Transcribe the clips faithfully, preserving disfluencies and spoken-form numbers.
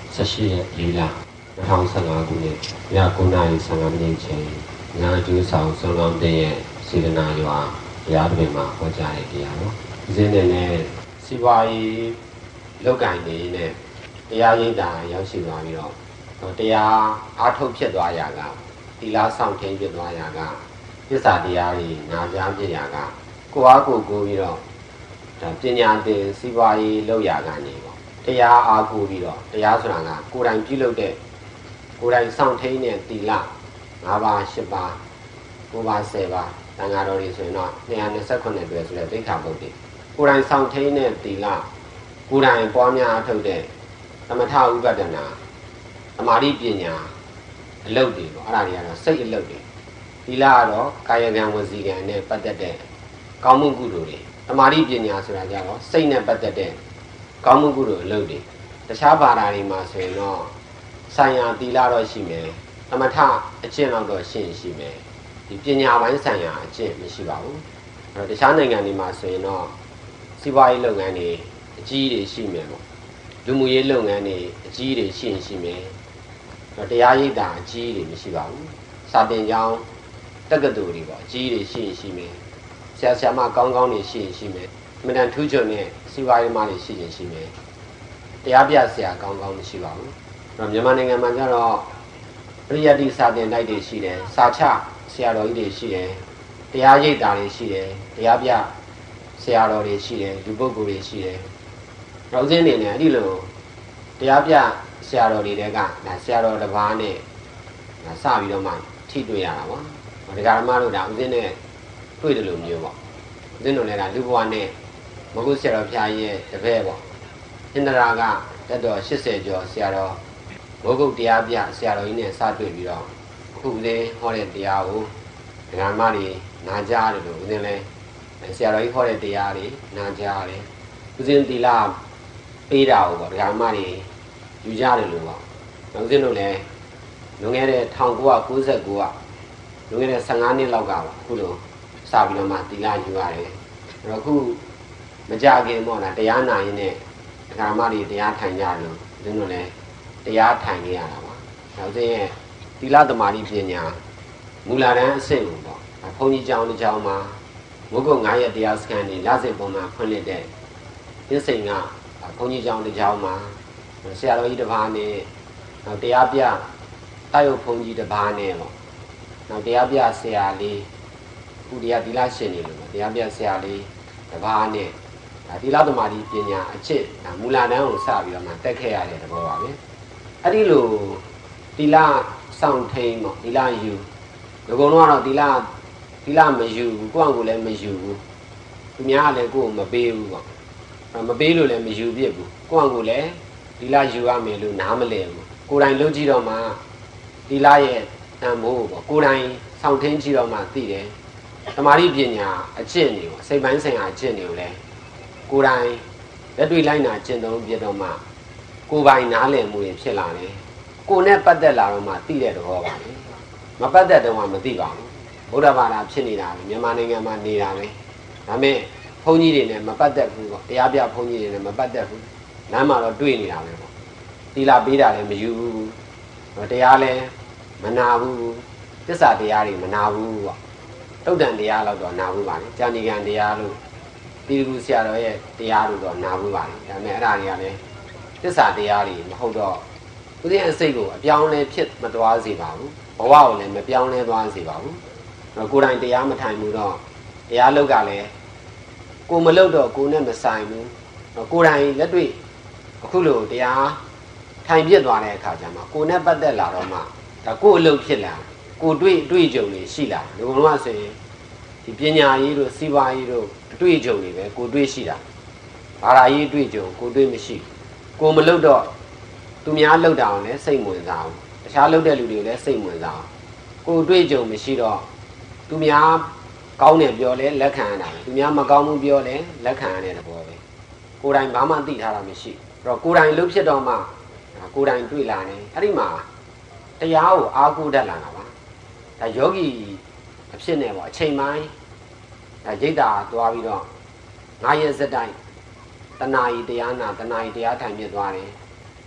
ဆက်ရှိရဲ့လေးလ၂၀၁၅ခုနှစ်ည၉နာရီ၁၅မိနစ်ချိန်ညာကျူးဆောင်စုံလုံးတဲ့ရဲ့စေတနာရွာတရားတွင်မှာဟောကြားတဲ့တရားတော်ဒီစင်းနဲ့နဲ့စီပွားရေးလောက်ကင်နေနဲ့တရားရိပ်တာရောက်ရှိသွားပြီးတော့တရားအားထုတ်ဖြစ်သွားရာကသီလဆောင်ထင်းဖြစ်သွားရာကပစ္စာတရားတွေနာကြားဖြစ်ရာကကိုအားကိုကိုပြီးတော့ဒါပညာသင်စီပွားရေးလောက်ရာကနေပေါ့တရားအားကိုပြီးတော့တရားဆိုတာကကိုယ်တိုင်ပြုလုပ်တဲ့ကိုယ်တိုင်ဆောင်ထင်းတဲ့သီလ၅ပါး၈ပါး၉ပါး၁၀ပါးတန်ဃာတော်တွေဆိုရင်တော့၂၂၈တွဲဆိုတဲ့သိက္ခာပုဒ်တွေကိုယ်တိုင်ဆောင်ထင်းတဲ့သီလကိုယ်တိုင်ပွားများအထုတ်တဲ့သမထဥပဒနာသမာဓိပညာအလုပ်တွေပေါ့အဲ့ဒါတွေကတော့စိတ်အလုပ်တွေသီလကတော့ကာယကံဝစီကံနဲ့ပတ်သက်တဲ့ကောင်းမှုကုသိုလ်တွေသမာဓိပညာဆိုတာကြတော့စိတ်နဲ့ပတ်သက်တဲ့ကောင်းမှုကုသိုလ်အလုပ်တွေတခြားဘာသာတွေမှာဆိုရင်တော့ဆိုင်ရာသီလတော့ရှိမယ်သမထအကျင့်တော့ရှိရင်ရှိမယ်ဒီပညာပိုင်းဆိုင်ရာအကျင့်မရှိပါဘူးအဲ့တော့တခြားနိုင်ငံတွေမှာဆိုရင်တော့စီးပွားရေးလုပ်ငန်းတွေအကြီးတွေရှိမယ်ပေါ့လူမှုရေးလုပ်ငန်းတွေအကြီးတွေရှိရင်ရှိမယ်တရားရိပ်တာအကြီးတွေမရှိပါဘူးစာသင်ကျောင်းတက္ကသိုလ်တွေပေါ့အကြီးတွေရှိရင်ရှိမယ်ဆရာဆရာမကောင်းကောင်းတွေရှိရင်ရှိမယ်အမှန်တန်ထူးချွန်တဲ့စီးပွားရေးမတွေရှိရင်ရှိမယ်တရားပြဆရာကောင်းကောင်းမရှိပါဘူးအဲ့တော့မြန်မာနိုင်ငံမှာကျတော့ပရိယတ္တိစာသင်တိုက်တွေရှိတယ်စာချဆရာတော်ကြီးတွေရှိတယ်တရားရိပ်တာတွေရှိတယ်တရားပြဆရာတော်တွေရှိတယ်လူပုဂ္ဂိုလ်တွေရှိတယ်နောက်စဉ်နေနဲ့အဲ့ဒီလိုတရားပြဆရာတော်တွေကဒါဆရာတော်တစ်ပါးနဲ့ဒါစပြီးတော့မှထိတွေ့ရတာပေါ့ဒကာဓမ္မတို့ဒါဥစဉ်နဲ့တွေ့တယ်လို့မျိုးပေါ့ဥစဉ်တို့လည်းဒါလူဘဝနဲ့မဟုတ်ဆရာတော်ဖျားရဲ့တပည့်ပေါ့အင်္ဒရာကတက်တော်၈၀ကျော်ဆရာတော်ဘုဂုတ်တရားပြဆရာတော်ကြီးနဲ့စတွေ့ပြီးတော့အခုဥစဉ်ဟောတဲ့တရားကိုဒကာဓမ္မတွေနာကြားတယ်လို့ဥစဉ်လဲဆရာတော်ကြီးဟောတဲ့တရားတွေနာကြားတယ်ဥစဉ်သီလပေးတာကိုပေါ့ဒကာဓမ္မတွေယူကြတယ်လို့ပေါ့နောက်စဉ်တို့လည်းလွန်ခဲ့တဲ့၁၉၉၉ကလွန်ခဲ့တဲ့၁၅နှစ်လောက်ကပေါ့အခုလိုစပြီးတော့မှသီလယူရတယ်အဲ့တော့အခုမကြခင်ပေါ့လားတရားနာရင်နဲ့ဒကာမတွေတရားထိုင်ကြလို့စဉ်တို့လည်းတရားထိုင်နေရတာပါနောက်စဉ်ရဲ့သီလသမာဓိပညာမူလတန်းအဆင့်ကိုပေါ့ဘုန်းကြီးကျောင်းတစ်ကျောင်းမှာဝုတ်ကုတ်၅ရက်တရားစခန်းနေလစဉ်ပုံမှန်ဖွင့်လှစ်တဲ့ရင်းစိန်ကဘုန်းကြီးကျောင်းတစ်ကျောင်းမှာဆရာတော်ကြီးတစ်ပါးနဲ့နောက်တရားပြတာယုတ်ဘုန်းကြီးတစ်ပါးနဲ့ပေါ့နောက်တရားပြဆရာလေးခုတရားသီလရှင်နေလို့ပေါ့တရားပြဆရာလေးတစ်ပါးနဲ့သီလသမာဓိပညာအကျင့်မူလတန်းကိုစပြီးတော့မှတက်ခဲ့ရတဲ့သဘောပါပဲအဲ့ဒီလိုသီလဆောင်ထိန်ပေါ့သီလယူဒီကုံတော့ကတော့သီလသီလမယူဘူးကိုယ့်အကူလည်းမယူဘူးသူများကလည်းကိုယ့်ကိုမပေးဘူးပေါ့မပေးလို့လည်းမယူပြစ်ဘူးကိုယ့်အကူလည်းသီလယူရမယ်လို့နားမလဲဘူးကိုယ်တိုင်လုပ်ကြည့်တော့မှသီလရဲ့တန်ဖိုးပေါ့ကိုယ်တိုင်ဆောင်ထင်းကြည့်တော့မှသိတယ်သမာဓိပညာအကျင့်တွေပေါ့စိတ်ပိုင်းဆိုင်ရာအကျင့်တွေကိုလည်းကိုယ်တိုင်လက်တွေ့လိုက်နာကျင့်သုံးပြတော့မှကိုယ်ပိုင်နားလည်မှုတွေဖြစ်လာတယ်ကိုယ်နဲ့ပတ်သက်လာတော့မှသိတဲ့သဘောပါပဲမပတ်သက်တော့မှမသိပါဘူးဗုဒ္ဓဘာသာဖြစ်နေတာပဲမြန်မာနိုင်ငံမှာနေတာပဲဒါမဲ့ဘုန်းကြီးတွေနဲ့မပတ်သက်ဘူးပေါ့တရားပြဘုန်းကြီးတွေနဲ့မပတ်သက်ဘူးလမ်းမှာတော့တွေ့နေတာပဲပေါ့သီလပေးတာလည်းမယူဘူးတရားလည်းမနာဘူးသစ္စာတရားတွေမနာဘူးပေါ့တုတ်တန်တရားတော့တော့နာဘူးပါလေဉာဏ်ဉာဏ်တရားလို့တိရကုဆရာတော်ရဲ့တရားလို့တော့နာဘူးပါလေဒါပေမဲ့အဲ့ဒါတွေကလည်းသစ္စာတရားတွေမဟုတ်တော့ဥစဉ်အစိတ်ကိုအပြောင်းလဲဖြစ်မသွားစေပါဘူးဘဝကိုလည်းမပြောင်းလဲသွားစေပါဘူးကိုယ်တိုင်တရားမထိုင်ဘူးတော့တရားလုပ်ကလည်းကိုမလုပ်တော့ကိုနဲ့မဆိုင်ဘူးကိုယ်တိုင်လက်တွေ့အခုလိုတရားထိုင်ပြစ်သွားတဲ့အခါကျမှကိုနဲ့ပတ်သက်လာတော့မှဒါကိုအလုပ်ဖြစ်လာကိုတွေ့အတွေ့အကြုံတွေရှိလာဒီလိုမှဆိုရင်ဒီပညာရေးတို့စီးပွားရေးတို့အတွေ့အကြုံတွေပဲကိုတွေ့ရှိတာဘာသာရေးအတွေ့အကြုံကိုတွေ့မရှိကိုမလုပ်တော့သူများလုပ်တာအောင်လည်းစိတ်ဝင်စားဘူးတခြားလုပ်တဲ့လူတွေကိုလည်းစိတ်ဝင်စားကိုတွေ့အကြုံမရှိတော့သူများကောင်းတယ်ပြောလဲလက်ခံရတာသူများမကောင်းဘူးပြောလဲလက်ခံရတဲ့သဘောပဲကိုယ်တိုင်ဘာမှသိထားတာမရှိအဲ့တော့ကိုယ်တိုင်လုပ်ဖြစ်တော့မှကိုယ်တိုင်တွေ့လာတယ်အဲ့ဒီမှာတရားကိုအားကိုးတတ်လာတာပါဒါယောဂီအဖြစ်နဲ့ပေါ့အချိန်ပိုင်းဒါရိတ်တာသွားပြီးတော့ငါးရက်စက်တိုင်းတဏှာကြီးတရားနာတဏှာကြီးတရားထိုင်ပြသွားတယ်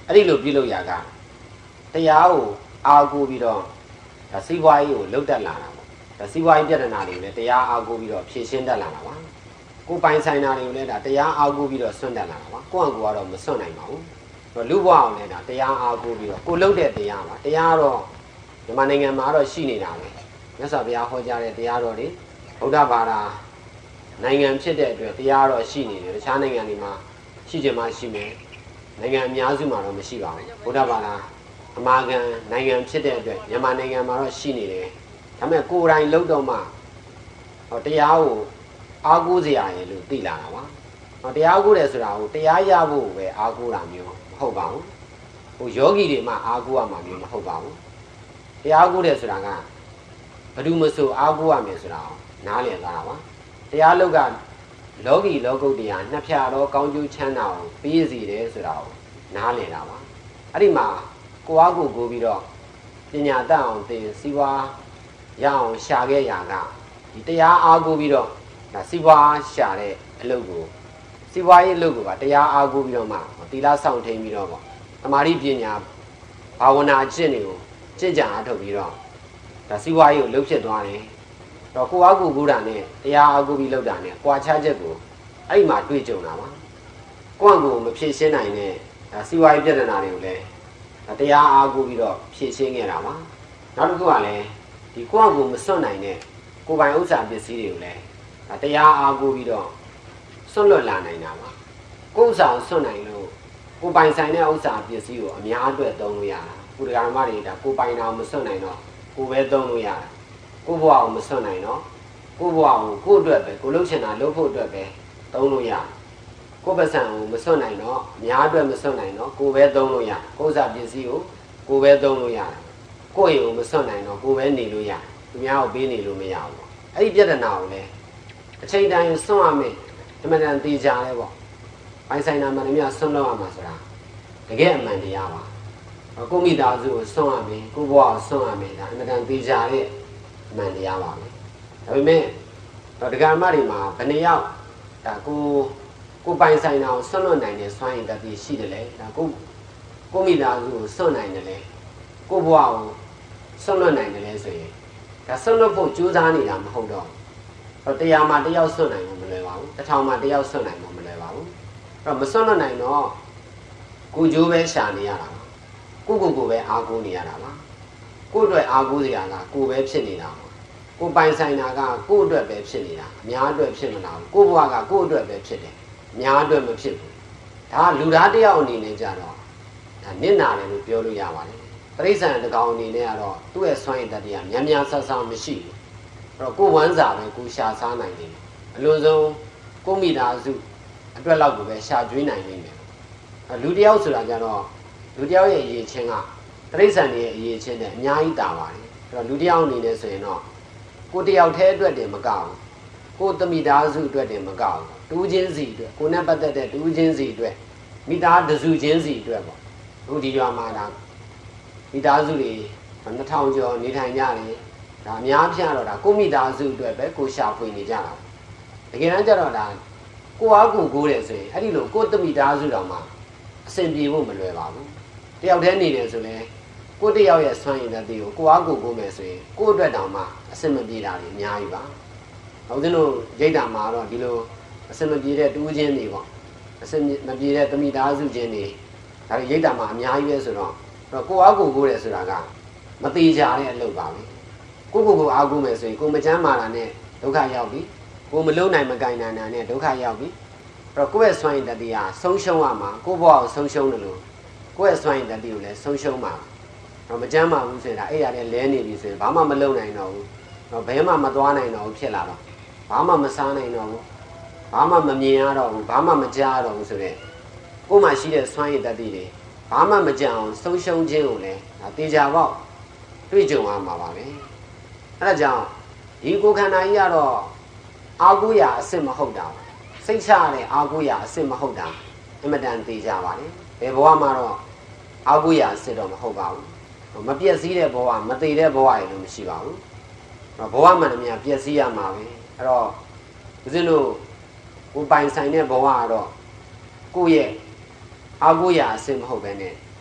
အဲ့ဒီလိုပြုလုပ်ရကတရားကိုအားကိုးပြီးတော့ဒါစီးပွားရေးကိုလှုပ်တက်လာတာပေါ့ဒါစီးပွားရေးပြဿနာတွေလည်းတရားအားကိုးပြီးတော့ဖြေရှင်းတက်လာတာပါကိုပိုင်ဆိုင်တာတွေကိုလည်းဒါတရားအားကိုးပြီးတော့ဆွန့်တက်လာတာပါကိုယ့်အကူကတော့မဆွန့်နိုင်ပါဘူးလူဘဝအောင်လည်းဒါတရားအားကိုးပြီးတော့ကိုလှုပ်တဲ့တရားပါတရားတော့မြန်မာနိုင်ငံမှာတော့ရှိနေတာပဲမြတ်စွာဘုရားဟောကြားတဲ့တရားတော်တွေဗုဒ္ဓဘာသာနိုင်ငံဖြစ်တဲ့အတွက်တရားတော်ရှိနေတယ်တခြားနိုင်ငံတွေမှာရှိကြမှာရှိမယ်နိုင်ငံအများစုမှာတော့မရှိပါဘူးဗုဒ္ဓဘာသာအမာခံနိုင်ငံဖြစ်တဲ့အတွက်မြန်မာနိုင်ငံမှာတော့ရှိနေတယ်ဒါပေမဲ့ကိုယ်တိုင်လှုပ်တော့မှဟောတရားကိုအားကိုးစရာရဲ့လို့သိလာတာပါဟောတရားကိုးတယ်ဆိုတာကိုတရားရဖို့ပဲအားကိုးတာမျိုးမဟုတ်ပါဘူးဟိုယောဂီတွေမှအားကိုးရမှာမျိုးမဟုတ်ပါဘူးတရားကိုးတယ်ဆိုတာကဘယ်သူမဆိုအားကိုးရမယ်ဆိုတာကိုနားလည်သွားတာပါတရားလုတ်ကလောကီလောကုတ္တရာနှစ်ဖြာတော့ကောင်းကျိုးချမ်းသာကိုပေးစီတယ်ဆိုတာကိုနားလည်တာပါအဲ့ဒီမှာကိုအားကိုကိုပြီးတော့ပညာတတ်အောင်သင်စီးပွားရအောင်ရှာခဲ့ရာကဒီတရားအားကိုပြီးတော့ဒါစီးပွားရှာတဲ့အလုပ်ကိုစီးပွားရေးအလုပ်ကိုပါတရားအားကိုပြီးတော့မှသီလဆောင်ထိန်ပြီးတော့ပေါ့သမာဓိပညာဘာဝနာကျင့်တွေကိုကျင့်ကြံအားထုတ်ပြီးတော့ဒါစီးပွားရေးကိုလှုပ်ဖြစ်သွားတယ်တော့ကိုအားကိုကိုတာနဲ့တရားအားကိုပြီးလှုပ်တာနဲ့ကွာခြားချက်ကိုအဲ့ဒီမှာတွေ့ကြုံတာပါကိုယ့်အကိုမဖြေရှင်းနိုင်တဲ့ဒါစီးပွားရေးပြဿနာတွေကိုလည်းတရားအားကိုပြီးတော့ဖြေရှင်းခဲ့တာပါနောက်တစ်ခုကလည်းဒီကိုယ့်အကိုမစွန့်နိုင်တဲ့ကိုယ်ပိုင်ဥစ္စာပစ္စည်းတွေကိုလည်းတရားအားကိုပြီးတော့စွန့်လွတ်လာနိုင်တာပါကိုယ်ဥစ္စာကိုစွန့်နိုင်လို့ကိုယ်ပိုင်ဆိုင်တဲ့ဥစ္စာပစ္စည်းကိုအများအတွက်သုံးလို့ရတာကိုယ်တရားဓမ္မတွေဒါကိုယ်ပိုင်တာကိုမစွန့်နိုင်တော့ကိုယ်ပဲသုံးလို့ရတာကိုယ်ဘဝကိုမစွန့်နိုင်တော့ကိုယ်ဘဝကိုကိုယ့်အတွက်ပဲကိုယ်လုပ်ချင်တာလုပ်ဖို့အတွက်ပဲသုံးလို့ရတယ်ကိုယ်ပစံကိုမစွန့်နိုင်တော့အများအတွက်မစွန့်နိုင်တော့ကိုယ်ပဲသုံးလို့ရတယ်ကိုယ်ဥစ္စာပစ္စည်းကိုကိုယ်ပဲသုံးလို့ရတယ်ကိုယ့်အိမ်ကိုမစွန့်နိုင်တော့ကိုယ်ပဲနေလို့ရတယ်သူများကိုပေးနေလို့မရဘူးပေါ့အဲ့ဒီပြဿနာကိုလည်းအချိန်တိုင်းစွန့်ရမယ်အမှန်တန်သိကြလဲပေါ့ပိုင်ဆိုင်တာမှန်တယ်များစွန့်လို့ရမှာဆိုတာတကယ်အမှန်တရားပါကိုမိသားစုကိုစွန့်ရမယ်ကိုဘဝကိုစွန့်ရမယ်ဒါအမှန်တန်သိကြတဲ့အမှန်တရားပါပဲဒါပေမဲ့တော့ဒကာမတွေမှာဘယ်နှယောက်ဒါကိုကိုပိုင်ဆိုင်တာကိုစွန့်လွတ်နိုင်တဲ့စွမ်းရည်တတိရှိတယ်လေဒါကိုကိုမိသားစုကိုစွန့်နိုင်တယ်လေကိုဘဝကိုစွန့်လွတ်နိုင်တယ်လေဆိုရင်ဒါစွန့်လွတ်ဖို့ကြိုးစားနေတာမဟုတ်တော့တော့တရားမှာတယောက်စွန့်နိုင်မှာမလွယ်ပါဘူးတစ်ထောင်မှာတယောက်စွန့်နိုင်မှာမလွယ်ပါဘူးအဲ့တော့မစွန့်လွတ်နိုင်တော့ကိုကြိုးပဲရှာနေရတာပါကိုကိုကိုပဲအားကိုးနေရတာပါကိုအတွက်အားကိုးစရာကကိုပဲဖြစ်နေတာပါကိုပိုင်ဆိုင်တာကကိုအတွက်ပဲဖြစ်နေတာအများအတွက်ဖြစ်မလားကိုဘဝကကိုအတွက်ပဲဖြစ်တယ်အများအတွက်မဖြစ်ဘူးဒါလူသားတယောက်အနေနဲ့ကြတော့ဒါနစ်နာတယ်လို့ပြောလို့ရပါတယ်တိရစ္ဆာန်တကောင်အနေနဲ့ကတော့သူ့ရဲ့စွမ်းရည်တတ္တိကများများဆဆမရှိဘူးအဲ့တော့ကိုဝမ်းစာပဲကိုရှာစားနိုင်တယ်အလွန်ဆုံးကိုမိသားစုအတွက်လောက်ကိုပဲရှာကျွေးနိုင်နေတယ်လူတယောက်ဆိုတာကြတော့လူတယောက်ရဲ့အရေးချင်းကတိရစ္ဆာန်ရဲ့အရေးချင်းနဲ့အများကြီးတာပါတယ်အဲ့တော့လူတယောက်အနေနဲ့ဆိုရင်တော့ကိုတယောက်တည်းအတွက်တည်းမကောက်ဘူးကိုသမိသားစုအတွက်တည်းမကောက်ဘူးတူးချင်းစီအတွက်ကိုနဲ့ပတ်သက်တဲ့တူးချင်းစီအတွက်မိသားတစုချင်းစီအတွက်ပေါ့အခုဒီရွာမှာဒါမိသားစုတွေနှစ်ထောင်ကျော်နေထိုင်ကြတယ်ဒါအများပြတော့ဒါကိုမိသားစုအတွက်ပဲကိုရှာဖွေနေကြတာတကယ်တမ်းကျတော့ဒါကိုအားကိုကိုးတယ်ဆိုရင်အဲ့ဒီလိုကိုသမိသားစုတော်မှာအဆင်ပြေဖို့မလွယ်ပါဘူးတယောက်တည်းနေတယ်ဆိုရင်ကိုတယောက်ရဲ့စွမ်းရည်တည်းကိုကိုအားကိုကိုးမယ်ဆိုရင်ကိုအတွက်တောင်မှအဆင်မပြေတာတွေအများကြီးပါဟုတ်သလိုရိတ်တာမှာတော့ဒီလိုအဆင်မပြေတဲ့တူးချင်းတွေပေါ့အဆင်မပြေတဲ့သမိသားစုချင်းတွေဒါရိတ်တာမှာအများကြီးပဲဆိုတော့ကိုအားကိုကိုးတယ်ဆိုတာကမသေးကြတဲ့အလုပ်ပါပဲကိုကိုကိုအားကိုးမယ်ဆိုရင်ကိုမချမ်းမာတာနဲ့ဒုက္ခရောက်ပြီကိုမလုံးနိုင်မကင်နိုင်တာနဲ့ဒုက္ခရောက်ပြီအဲ့တော့ကိုယ့်ရဲ့စွမ်းရည်တတိယဆုံးရှုံးရမှာကိုယ့်ဘဝကိုဆုံးရှုံးတယ်လို့ကိုယ့်ရဲ့စွမ်းရည်တတိကိုလည်းဆုံးရှုံးမှာတော့မချမ်းမာဘူးဆိုရင်ဒါအဲ့ရတဲ့လဲနေပြီဆိုရင်ဘာမှမလုံးနိုင်တော့ဘူးတော့ဘဲမှမသွားနိုင်တော့ဘူးဖြစ်လာတော့ဘာမှမစားနိုင်တော့ဘူးဘာမှမမြင်ရတော့ဘူးဘာမှမကြားတော့ဘူးဆိုတော့ကိုယ်မှာရှိတဲ့စွမ်းရည်တတိတွေဘာမှမကြံအောင်ဆုံးရှုံးခြင်းကိုလည်းဒါတေချာပေါက်တွေ့ကြုံရမှာပါပဲအဲဒါကြောင့်ဒီကိုယ်ခန္ဓာကြီးကတော့အာကိုရာအစစ်မဟုတ်တာစိတ်ချရတဲ့အာကိုရာအစစ်မဟုတ်တာအမတန်တေချာပါလေဘယ်ဘဝမှာတော့အာကိုရာအစစ်တော့မဟုတ်ပါဘူးမပြည့်စည်တဲ့ဘဝမသေးတဲ့ဘဝရလို့မရှိပါဘူးဘဝမှန်တည်းပြည့်စည်ရမှာပဲအဲ့တော့ဦးဇင်းတို့ကိုပိုင်ဆိုင်တဲ့ဘဝကတော့ကိုယ့်ရဲ့အာကိုရာအစစ်မဟုတ်ပဲနဲ့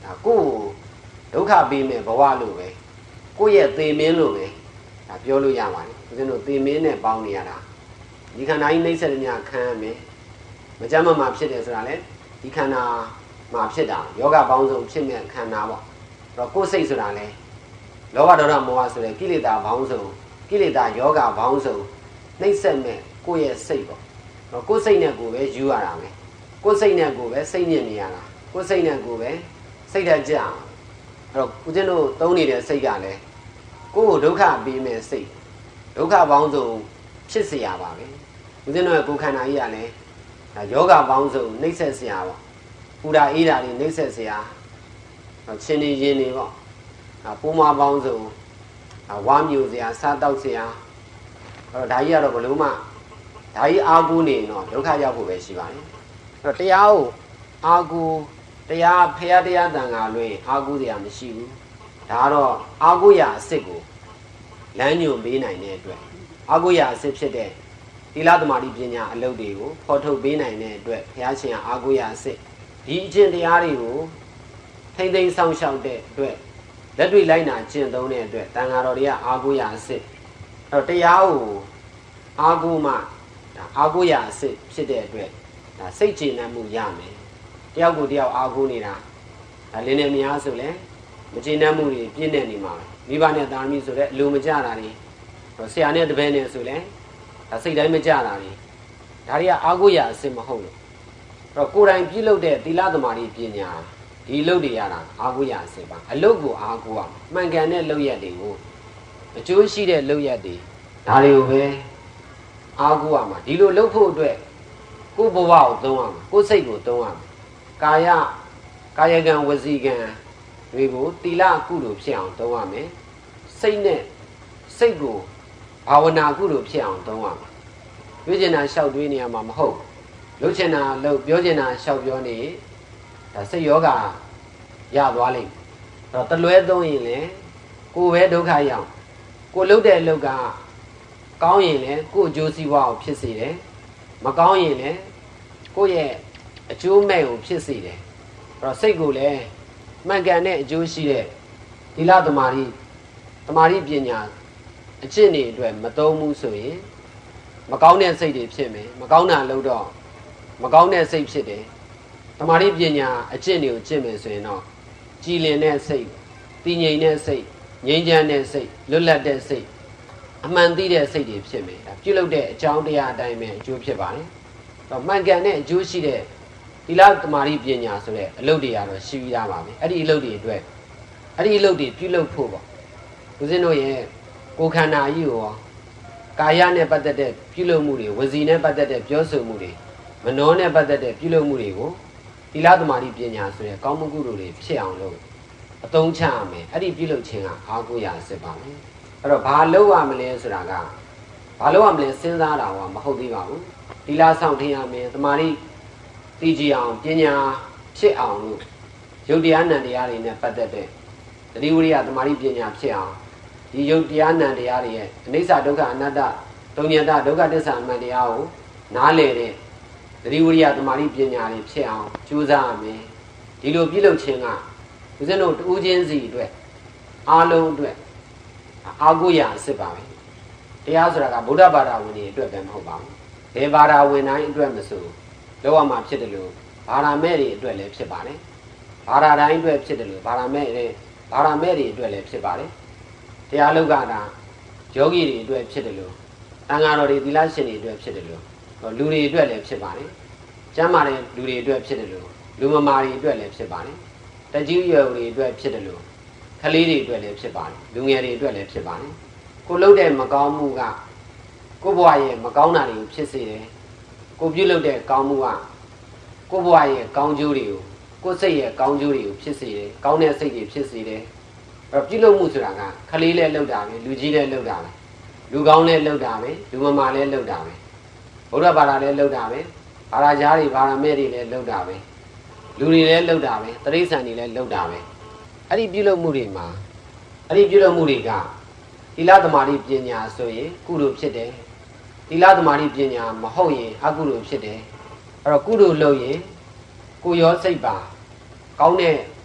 ကိုဒုက္ခပေးမယ်ဘဝလို့ပဲကိုယ့်ရဲ့သေမင်းလို့ပဲဒါပြောလို့ရပါတယ်ဦးဇင်းတို့သေမင်းနဲ့ပေါင်းနေရတာဒီခန္ဓာကြီးနှိမ့်ဆက်တဲ့ညခံရမယ်မကြမ်းမမှာဖြစ်တယ်ဆိုတာလေဒီခန္ဓာမှာဖြစ်တာယောဂပေါင်းစုံဖြစ်မဲ့ခန္ဓာပေါ့အဲ့တော့ကိုယ်စိတ်ဆိုတာလေလောဘဒေါသမောဟဆိုတဲ့ကိလေသာပေါင်းစုံကိလေသာယောဂပေါင်းစုံနှိမ့်ဆက်မဲ့ကိုယ့်ရဲ့စိတ်ပေါ့အဲ့တော့ကိုယ်စိတ်နဲ့ကိုယ်ပဲယူရတာပဲကိုယ်စိတ်နဲ့ကိုယ်ပဲစိတ်ညစ်နေရတာကိုယ်စိတ်နဲ့ကိုယ်ပဲစိတ်ဓာတ်ကြအောင်အဲ့တော့ဦးဇင်းတို့သုံးနေတဲ့စိတ်ကလည်းကိုယ်ကိုဒုက္ခပေးမဲ့စိတ်ဒုက္ခပေါင်းစုံဖြစ်เสียပါပဲဦးဇင်းတို့ရဲ့ကိုယ်ခန္ဓာကြီးကလည်းဒါယောဂပေါင်းစုံနှိမ့်ဆက်เสียပေါ့ပူဓာအေးဓာတွေနှိမ့်ဆက်เสียချင်းနေရင်နေပေါ့ပိုးမပေါင်းစုံဝါမျိုးเสียစားတောက်เสียအဲ့တော့ဒါကြီးကတော့ဘလို့မှဒါကြီးအာကူနေတော့ဒုက္ခရောက်ဖို့ပဲရှိပါတယ်အဲ့တော့တရားကိုအာကူတရားဖရာတရားတန်ခါလွင်အာကူเสียမရှိဘူးဒါကတော့အာကူရအစ်စ်ကိုလမ်းညွှန်ပေးနိုင်တဲ့အတွက်အာကူရအစ်စ်ဖြစ်တဲ့သီလသမာဓိပညာအလုပ်တွေကိုဖော်ထုတ်ပေးနိုင်တဲ့အတွက်ဘုရားရှင်ကအာကိုရအစစ်ဒီအကျင့်တရားတွေကိုထိမ့်သိမ်းဆောင်ရှောက်တဲ့အတွက်လက်တွေ့လိုက်နာကျင့်သုံးတဲ့အတွက်တန်ဃာတော်တွေကအာကိုရအစစ်အဲ့တော့တရားကိုအာကိုမှဒါအာကိုရအစစ်ဖြစ်တဲ့အတွက်ဒါစိတ်ကျေနပ်မှုရမယ်တယောက်ကိုတယောက်အာကိုနေတာဒါလင်းနေများဆိုလဲမကျေနပ်မှုတွေပြည့်နေနေမှာမိဘနဲ့တာသမီဆိုတဲ့အလိုမကျတာတွေဆရာနဲ့တပည့်နဲ့ဆိုလဲဒါစိတ်တိုင်းမကြတာလေဒါတွေကအာကိုရအစစ်မဟုတ်လို့အဲ့တော့ကိုယ်တိုင်ပြုလုပ်တဲ့သီလသမာဓိပညာဒီလုပ်တွေရတာအာကိုရအစစ်ပါအလုပ်ကိုအာကိုရမှန်ကန်တဲ့လုပ်ရက်တွေကိုအကျိုးရှိတဲ့လုပ်ရက်တွေဒါတွေကိုပဲအာကိုရမှာဒီလိုလုပ်ဖို့အတွက်ကိုယ်ဘဝကိုသုံးရမှာကိုယ်စိတ်ကိုသုံးရမှာကာယကာယကံဝစီကံတွေကိုသီလကုသိုလ်ဖြစ်အောင်သုံးရမယ်စိတ်နဲ့စိတ်ကိုဘာဝနာကုလို့ဖြစ်အောင်သုံးရမှာပြောချင်တာလျှောက်တွေးနေရမှာမဟုတ်လုပ်ချင်တာလုပ်ပြောချင်တာလျှောက်ပြောနေဒါစိတ်ယောဂရသွားလိမ့်မယ်အဲ့တော့တလွဲသုံးရင်လည်းကိုယ်ပဲဒုက္ခရောက်ကိုလှုပ်တဲ့အလုပ်ကကောင်းရင်လည်းကိုယ်အကျိုးစီးပွားကိုဖြစ်စေတယ်မကောင်းရင်လည်းကိုယ့်ရဲ့အကျိုးမဲ့ကိုဖြစ်စေတယ်အဲ့တော့စိတ်ကိုလည်းမှန်ကန်တဲ့အကျိုးရှိတဲ့သီလသမာဓိသမာဓိပညာအကျင့်တွေအတွက်မသုံးဘူးဆိုရင်မကောင်းတဲ့စိတ်တွေဖြစ်မယ်မကောင်းတာလို့တော့မကောင်းတဲ့စိတ်ဖြစ်တယ်သမာဓိပညာအကျင့်တွေကိုကျင့်မယ်ဆိုရင်တော့ကြည်လင်တဲ့စိတ်တည်ငြိမ်တဲ့စိတ်ငြိမ်းချမ်းတဲ့စိတ်လွတ်လပ်တဲ့စိတ်အမှန်သိတဲ့စိတ်တွေဖြစ်မယ်ဒါပြုလုပ်တဲ့အကြောင်းတရားအတိုင်းပဲအကျိုးဖြစ်ပါတယ်တော့မှန်ကန်တဲ့အကျိုးရှိတဲ့သီလသမာဓိပညာဆိုတဲ့အလုပ်တွေကတော့ရှိပြီးသားပါပဲအဲ့ဒီအလုပ်တွေအတွက်အဲ့ဒီအလုပ်တွေပြုလုပ်ဖို့ပေါ့ဦးဇင်းတို့ရဲ့ကိုယ်ခန္ဓာကြီးကိုကာယနဲ့ပတ်သက်တဲ့ပြုလုပ်မှုတွေဝစီနဲ့ပတ်သက်တဲ့ပြောဆိုမှုတွေမနောနဲ့ပတ်သက်တဲ့ပြုလုပ်မှုတွေကိုသီလသမာဓိပညာဆိုတဲ့ကောင်းမှုကုသိုလ်တွေဖြစ်အောင်လို့အသုံးချရမယ်အဲ့ဒီပြုလုပ်ခြင်းကအာကိုရစစ်ပါမယ်အဲ့တော့ဘာလုပ်ရမလဲဆိုတာကဘာလုပ်ရမလဲစဉ်းစားတာကမဟုတ်သေးပါဘူးသီလဆောင်ထင်ရမယ်သမာဓိသိကြည်အောင်ပညာဖြစ်အောင်လို့ယုတ်တရားနံတရားတွေနဲ့ပတ်သက်တဲ့သတိဝိရိယသမာဓိပညာဖြစ်အောင်ဒီယုတ်တရားနံတရားတွေရဲ့အနိစ္စဒုက္ခအနတ္တတုံညတဒုက္ခသစ္စာအမှန်တရားကိုနားလည်တဲ့သတိဝိရိယသမာဓိပညာတွေဖြစ်အောင်ကြိုးစားရမယ်ဒီလိုပြုလုပ်ခြင်းကဦးဇင်းတို့တူးချင်းစီအတွက်အားလုံးအတွက်အာကိုရအစစ်ပါပဲတရားဆိုတာကဗုဒ္ဓဘာသာဝင်တွေအတွက်ပဲမဟုတ်ပါဘူးဘယ်ဘာသာဝင်တိုင်းအတွက်မဆိုလောက်ရမှာဖြစ်တယ်လို့ဘာသာမဲ့တွေအတွက်လည်းဖြစ်ပါတယ်ဘာသာတိုင်းအတွက်ဖြစ်တယ်လို့ဘာသာမဲ့တွေဘာသာမဲ့တွေအတွက်လည်းဖြစ်ပါတယ်တရားလောကတာယောဂီတွေအတွက်ဖြစ်တယ်လို့တန်ဃာတော်တွေသီလရှင်တွေအတွက်ဖြစ်တယ်လို့လူတွေအတွက်လည်းဖြစ်ပါတယ်ကျမ်းမာတဲ့လူတွေအတွက်ဖြစ်တယ်လို့လူမမာတွေအတွက်လည်းဖြစ်ပါတယ်တကြီးရွယ်တွေအတွက်ဖြစ်တယ်လို့ကလေးတွေအတွက်လည်းဖြစ်ပါတယ်လူငယ်တွေအတွက်လည်းဖြစ်ပါတယ်ကိုလှုပ်တဲ့မကောင်းမှုကကိုဘဝရဲ့မကောင်းတာတွေကိုဖြစ်စေတယ်ကိုပြုလုပ်တဲ့ကောင်းမှုကကိုဘဝရဲ့ကောင်းကျိုးတွေကိုကိုစိတ်ရဲ့ကောင်းကျိုးတွေကိုဖြစ်စေတယ်ကောင်းတဲ့စိတ်တွေဖြစ်စေတယ်အဲ့ပြုလုပ်မှုဆိုတာကခလေးလည်းလှုပ်တာပဲလူကြီးလည်းလှုပ်တာပဲလူကောင်းလည်းလှုပ်တာပဲလူမမာလည်းလှုပ်တာပဲဗုဒ္ဓဘာသာလည်းလှုပ်တာပဲဘာသာကြားတွေဘာသာမဲ့တွေလည်းလှုပ်တာပဲလူတွေလည်းလှုပ်တာပဲတရိစ္ဆာန်တွေလည်းလှုပ်တာပဲအဲ့ဒီပြုလုပ်မှုတွေမှာအဲ့ဒီပြုလုပ်မှုတွေကသီလသမာဓိပညာဆိုရင်ကုသိုလ်ဖြစ်တယ်သီလသမာဓိပညာမဟုတ်ရင်အကုသိုလ်ဖြစ်တယ်အဲ့တော့ကုသိုလ်လုပ်ရင်ကိုယ်ရောစိတ်ပါကောင်းတဲ့ဘ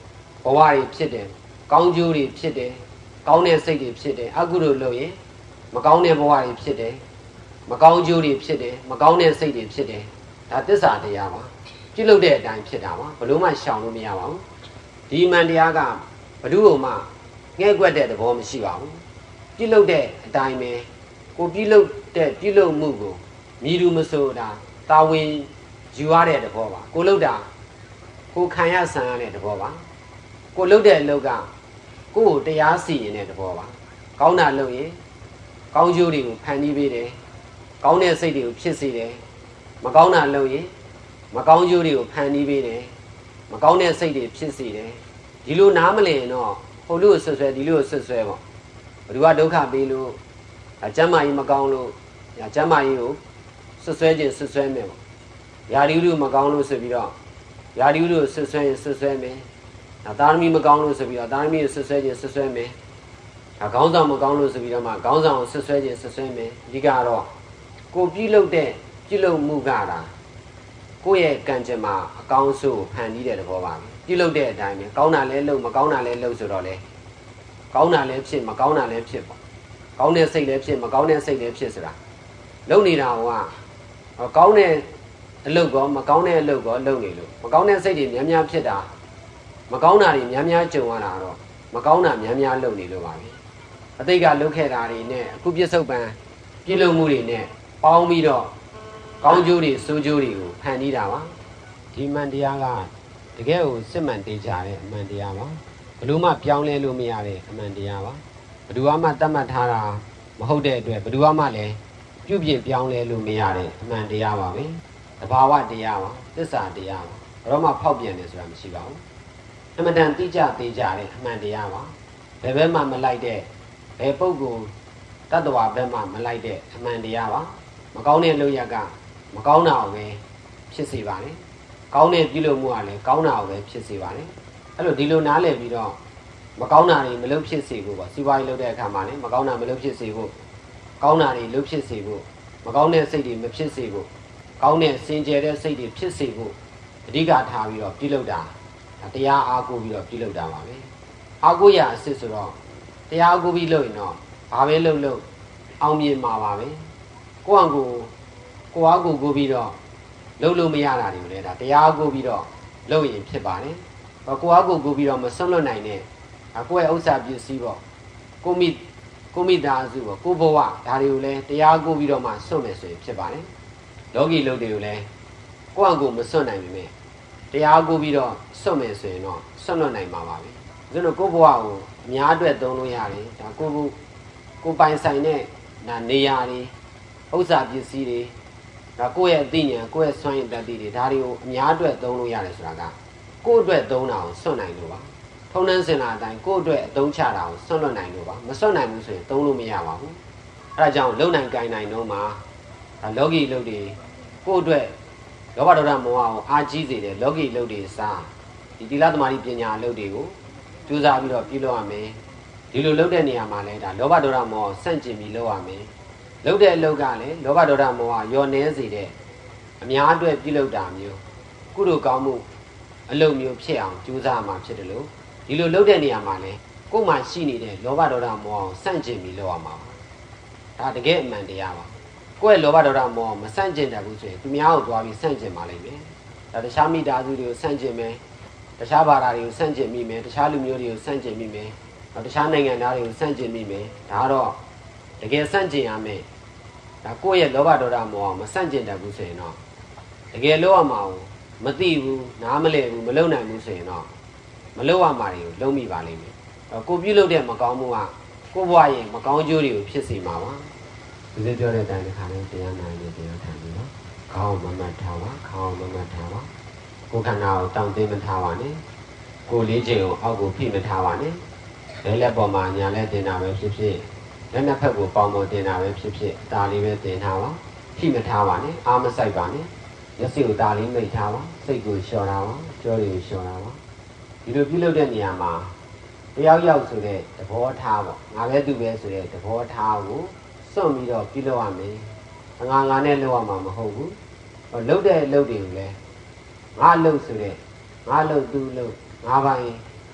ဝတွေဖြစ်တယ်ကောင်းကျိုးတွေဖြစ်တယ်ကောင်းတဲ့စိတ်တွေဖြစ်တယ်အကုသိုလ်လုပ်ရင်မကောင်းတဲ့ဘဝတွေဖြစ်တယ်မကောင်းကျိုးတွေဖြစ်တယ်မကောင်းတဲ့စိတ်တွေဖြစ်တယ်ဒါသစ္စာတရားပါပြုလုပ်တဲ့အတိုင်းဖြစ်တာပါဘလို့မှရှောင်လို့မရပါဘူးဒီမှန်တရားကဘ누구မှငဲ့ကွက်တဲ့သဘောမရှိပါဘူးပြုလုပ်တဲ့အတိုင်းပဲကိုပြုလုပ်တဲ့ပြုလုပ်မှုကိုမြည်သူမဆိုတာတာဝန်ယူရတဲ့သဘောပါကိုလုပ်တာကိုခံရဆန်ရတဲ့သဘောပါကိုလုပ်တဲ့အလုပ်ကကိုကိုတရားစီရင်တဲ့သဘောပါကောင်းတာလုပ်ရင်ကောင်းကျိုးတွေကိုဖန်တီးပေးတယ်ကောင်းတဲ့စိတ်တွေကိုဖြစ်စေတယ်မကောင်းတာလုပ်ရင်မကောင်းကျိုးတွေကိုဖန်တီးပေးတယ်မကောင်းတဲ့စိတ်တွေဖြစ်စေတယ်ဒီလိုနားမလည်တော့ဟိုလူကိုဆွဆွဲဒီလူကိုဆွဆွဲပေါ့ဘ누구ကဒုက္ခပေးလို့အကျမ်းမာကြီးမကောင်းလို့အကျမ်းမာကြီးကိုဆွဆွဲခြင်းဆွဆွဲမယ်ပေါ့ယာဒီလူမကောင်းလို့ဆိုပြီးတော့ယာဒီလူကိုဆွဆွဲရင်ဆွဆွဲမယ်ဒါသားသမီးမကောင်းလို့ဆိုပြီးတော့သားသမီးကိုဆွဆွဲခြင်းဆွဆွဲမယ်ဒါခေါင်းဆောင်မကောင်းလို့ဆိုပြီးတော့မှခေါင်းဆောင်ကိုဆွဆွဲခြင်းဆွဆွဲမယ်အဓိကတော့ကိုပြုလုပ်တဲ့ပြုလုပ်မှုကတာကိုယ့်ရဲ့ကံကြမ္မာအကောင်းဆုံးဖန်တီးတဲ့သဘောပါပဲပြုလုပ်တဲ့အတိုင်းပဲကောင်းတာလဲလုပ်မကောင်းတာလဲလုပ်ဆိုတော့လေကောင်းတာလဲဖြစ်မကောင်းတာလဲဖြစ်ပေါ့ကောင်းတဲ့စိတ်လဲဖြစ်မကောင်းတဲ့စိတ်လဲဖြစ်ဆိုတာလုပ်နေတာကကောင်းတဲ့အလုပ်ကောမကောင်းတဲ့အလုပ်ကောလုပ်နေလို့မကောင်းတဲ့စိတ်တွေများများဖြစ်တာမကောင်းတာတွေများများကြုံရတာတော့မကောင်းတာများများလုပ်နေလို့ပါပဲအတိတ်ကလုပ်ခဲ့တာတွေနဲ့အခုပြစ္ဆုတ်ပံပြုလုပ်မှုတွေနဲ့ပေါင်းပြီးတော့ကောင်းကျိုးတွေဆိုးကျိုးတွေကိုဖန်တီးတာပါဒီမှန်တရားကတကယ်ကိုစစ်မှန်တေချာတဲ့အမှန်တရားပါဘလို့မှပြောင်းလဲလို့မရတဲ့အမှန်တရားပါဘ누구မှတတ်မှတ်ထားတာမဟုတ်တဲ့အတွက်ဘ누구မှလည်းပြုပြင်ပြောင်းလဲလို့မရတဲ့အမှန်တရားပါပဲတဘာဝတရားပါသစ္စာတရားပါဘယ်တော့မှဖောက်ပြန်တယ်ဆိုတာမရှိပါဘူးအမှန်တန်သိကြသေးကြတဲ့အမှန်တရားပါဘယ်ဘက်မှမလိုက်တဲ့ဘယ်ပုဂ္ဂိုလ်တတ္တဝါဘက်မှမလိုက်တဲ့အမှန်တရားပါမကောင်းတဲ့လုပ်ရကမကောင်းတာကိုပဲဖြစ်စေပါလေကောင်းတဲ့ပြုလုပ်မှုကလည်းကောင်းတာကိုပဲဖြစ်စေပါလေအဲ့လိုဒီလိုနားလည်ပြီးတော့မကောင်းတာတွေမလုပ်ဖြစ်စေဖို့ပေါ့စီးပွားရေးလုပ်တဲ့အခါမှာလည်းမကောင်းတာမလုပ်ဖြစ်စေဖို့ကောင်းတာတွေလုပ်ဖြစ်စေဖို့မကောင်းတဲ့စိတ်တွေမဖြစ်စေဖို့ကောင်းတဲ့စင်ကြယ်တဲ့စိတ်တွေဖြစ်စေဖို့အဓိကထားပြီးတော့ပြုလုပ်တာတရားအားကိုးပြီးတော့ပြုလုပ်တာပါပဲအားကိုးရအစစ်ဆိုတော့တရားအားကိုးပြီးလုပ်ရင်တော့ဘာပဲလုပ်လို့အောင်မြင်မှာပါပဲကိုယ့်အကူကိုအားကိုကိုပြီးတော့လုပ်လို့မရတာတွေကိုလည်းဒါတရားကိုပြီးတော့လုပ်ရင်ဖြစ်ပါတယ်။ကိုအားကိုကိုပြီးတော့မဆွတ်လွတ်နိုင်တဲ့ကိုယ့်ရဲ့ဥစ္စာပစ္စည်းပေါ့ကိုမိကိုမိသားစုပေါ့ကိုဘဝဒါတွေကိုလည်းတရားကိုပြီးတော့မှဆွတ်မယ်ဆိုရင်ဖြစ်ပါတယ်။လောကီလုပ်တွေကိုလည်းကိုယ့်အကူမဆွတ်နိုင်ပေမဲ့တရားကိုပြီးတော့ဆွတ်မယ်ဆိုရင်တော့ဆွတ်လွတ်နိုင်မှာပါပဲ။ဒါဆိုတော့ကိုဘဝကိုအများအတွက်သုံးလို့ရတယ်။ဒါကိုကိုပိုင်ဆိုင်တဲ့ဒါနေရာတွေဥစ္စာပစ္စည်းတွေဒါကိုယ့်ရဲ့အသိဉာဏ်ကိုယ့်ရဲ့စွမ်းရည်တတ်သိတွေဒါတွေကိုအများအတွက်သုံးလို့ရတယ်ဆိုတာကကိုယ့်အတွက်သုံးတာကိုစွန့်နိုင်လို့ပါထုံနှန်းစင်လာအတိုင်းကိုယ့်အတွက်အသုံးချတာကိုစွန့်လွတ်နိုင်လို့ပါမစွန့်နိုင်ဘူးဆိုရင်သုံးလို့မရပါဘူးအဲဒါကြောင့်လုံနိုင်ကိုင်နိုင်တော့မှာဒါလောကီလုပ်တွေကိုယ့်အတွက်လောဘဒေါသမောဟကိုအားကြီးစေတဲ့လောကီလုပ်တွေစားဒီသီလသမာဓိပညာလုပ်တွေကိုကြိုးစားပြီးတော့ပြုလုပ်ရမယ်ဒီလိုလုပ်တဲ့နေရာမှာလည်းဒါလောဘဒေါသမောဟဆန့်ကျင်ပြီးလုပ်ရမယ်လုပ်တဲ့အလုပ်ကလည်းလောဘဒေါသမောဟရောနှဲစေတဲ့အများအတွက်ပြုလုပ်တာမျိုးကုသိုလ်ကောင်းမှုအလုပ်မျိုးဖြစ်အောင်ကြိုးစားမှဖြစ်တယ်လို့ဒီလိုလုပ်တဲ့နေရာမှာလည်းကိုယ်မှရှိနေတဲ့လောဘဒေါသမောဟကိုစန့်ကျင်ပြီးလုပ်ရမှာပါဒါတကယ်အမှန်တရားပါကိုယ့်ရဲ့လောဘဒေါသမောဟမစန့်ကျင်တတ်ဘူးဆိုရင်သူများကိုသွားပြီးစန့်ကျင်ပါလိမ့်မယ်ဒါတခြားမိသားစုတွေကိုစန့်ကျင်မယ်တခြားဘာသာတွေကိုစန့်ကျင်မိမယ်တခြားလူမျိုးတွေကိုစန့်ကျင်မိမယ်တခြားနိုင်ငံသားတွေကိုစန့်ကျင်မိမယ်ဒါကတော့တကယ်စန့်ကျင်ရမယ်ဒါကိုယ့်ရဲ့လောဘဒေါသမောဟမစန့်ကျင်တတ်ဘူးဆိုရင်တော့တကယ်လောက်ရမှာကိုမသိဘူးနားမလည်ဘူးမလုံနိုင်ဘူးဆိုရင်တော့မလုံရမှာတွေကိုလုံမိပါလိမ့်မယ်ကိုပြုလုပ်တဲ့မကောင်းမှုကကိုဘဝရဲ့မကောင်းကျိုးတွေကိုဖြစ်စေမှာပါဒီလိုပြောတဲ့အတိုင်းတစ်ခါလေးတရားနာရင်တရားထိုင်ပြီးတော့ခေါင်းမမတ်ထားပါခေါင်းမမတ်ထားပါကိုယ်ခန္ဓာကိုတောင့်တင်းမထားပါနဲ့ကိုယ်လေးချိန်ကိုအောက်ကိုဖိမထားပါနဲ့လက်လက်ပေါ်မှာညာလက်တင်တာပဲဖြစ်ဖြစ်လက်နှစ်ဖက်ကိုပေါင်ပေါ်တင်တာပဲဖြစ်ဖြစ်ဒါလေးပဲတင်ထားပါဖိမထားပါနဲ့အားမဆိုင်ပါနဲ့လက်စိတ်ကိုဒါလေးမိတ်ထားပါစိတ်ကိုလျှော်တာပါကြောတွေကိုလျှော်တာပါဒီလိုပြုလုပ်တဲ့နေရာမှာတယောက်ယောက်ဆိုတဲ့သဘောထားပေါ့ငါပဲသူပဲဆိုတဲ့သဘောထားကိုစွန့်ပြီးတော့ပြုလုပ်ရမယ်ငါငါနဲ့လုပ်ရမှာမဟုတ်ဘူးလုပ်တဲ့အလုပ်တွေကိုလည်းငါလုပ်ဆိုတဲ့ငါလုပ်သူလုပ်ငါပိုင်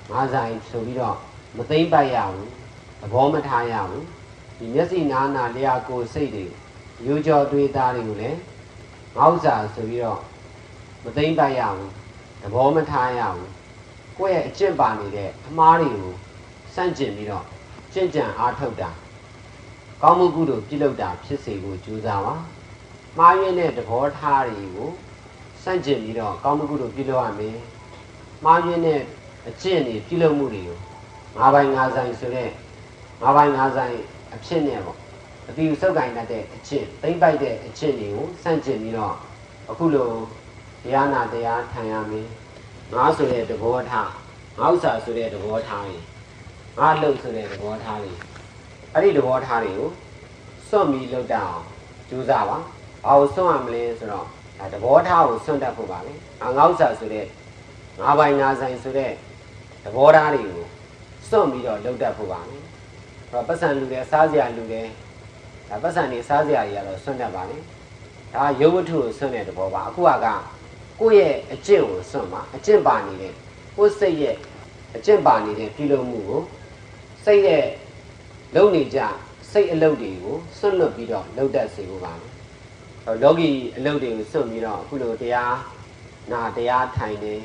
ngã dài số bí đó mà tính bay vào bó mà thay vào thì nhất gì nà nà lia cô xây đi yêu cho tôi ta đi lẽ ngáo giả số bí đó mà tính bay vào bó mà thay vào quay trên bàn này để má đi sang trên bí đó trên chân áo thâu đà có một cú đồ chỉ lâu đà phía sau của chú giáo má yên này được bỏ thay đi sang trên bí đó có một cú đồ chỉ lâu à mày má yên này trên này chỉ lâu mua đi ngã bay ngã dài số đấy ngã bay ngã dài trên này bộ vì sao cái này để trên tính bay để trên này sang trên bí đó cú đồ ya na để ya thay à mày ngã số đấy được bỏ thay ngáo giả số đấy được bỏ thay ngã lâu số đấy được bỏ thay ở đây được bỏ thay rồi số mi lâu đào chú giáo á ao số am lên số đó là được bỏ thay rồi số đã phụ bảo đấy ngáo giả số đấy ngã bay ngã dài số đấy được bỏ thay rồi số mi đó lâu đã phụ bảo đấy và bắt sang lưu đấy sao giờ lưu đấy là bắt sang này sao giờ giờ rồi số đã bảo đấy đó yêu vật thu số này được bỏ bảo cú à cả cú ye trên rồi số mà trên bàn này đấy cú xây ye trên bàn này đấy phi lô mù xây ye lâu này cha xây lâu đi của xuân lập bị đó lâu đẹp xây của bạn rồi đó cái lâu đi xuân bị đó cú lâu tia na tia thay này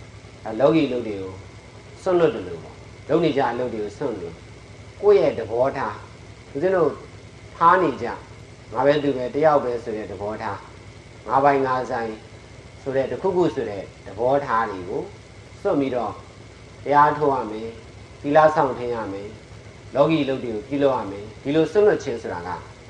lâu cái lâu đi xuân lập được lâu này cha lâu đi xuân lập cú ye được bỏ tha cái nó tha này cha ngã bên từ bên tia bên sửa được bỏ tha ngã bay ngã dài sửa được khu khu sửa được bỏ tha đi của xuân bị đó tia thua à mày đi la sang thế à mày lâu cái lâu đi kilo à mày kilo xuân lập trên sửa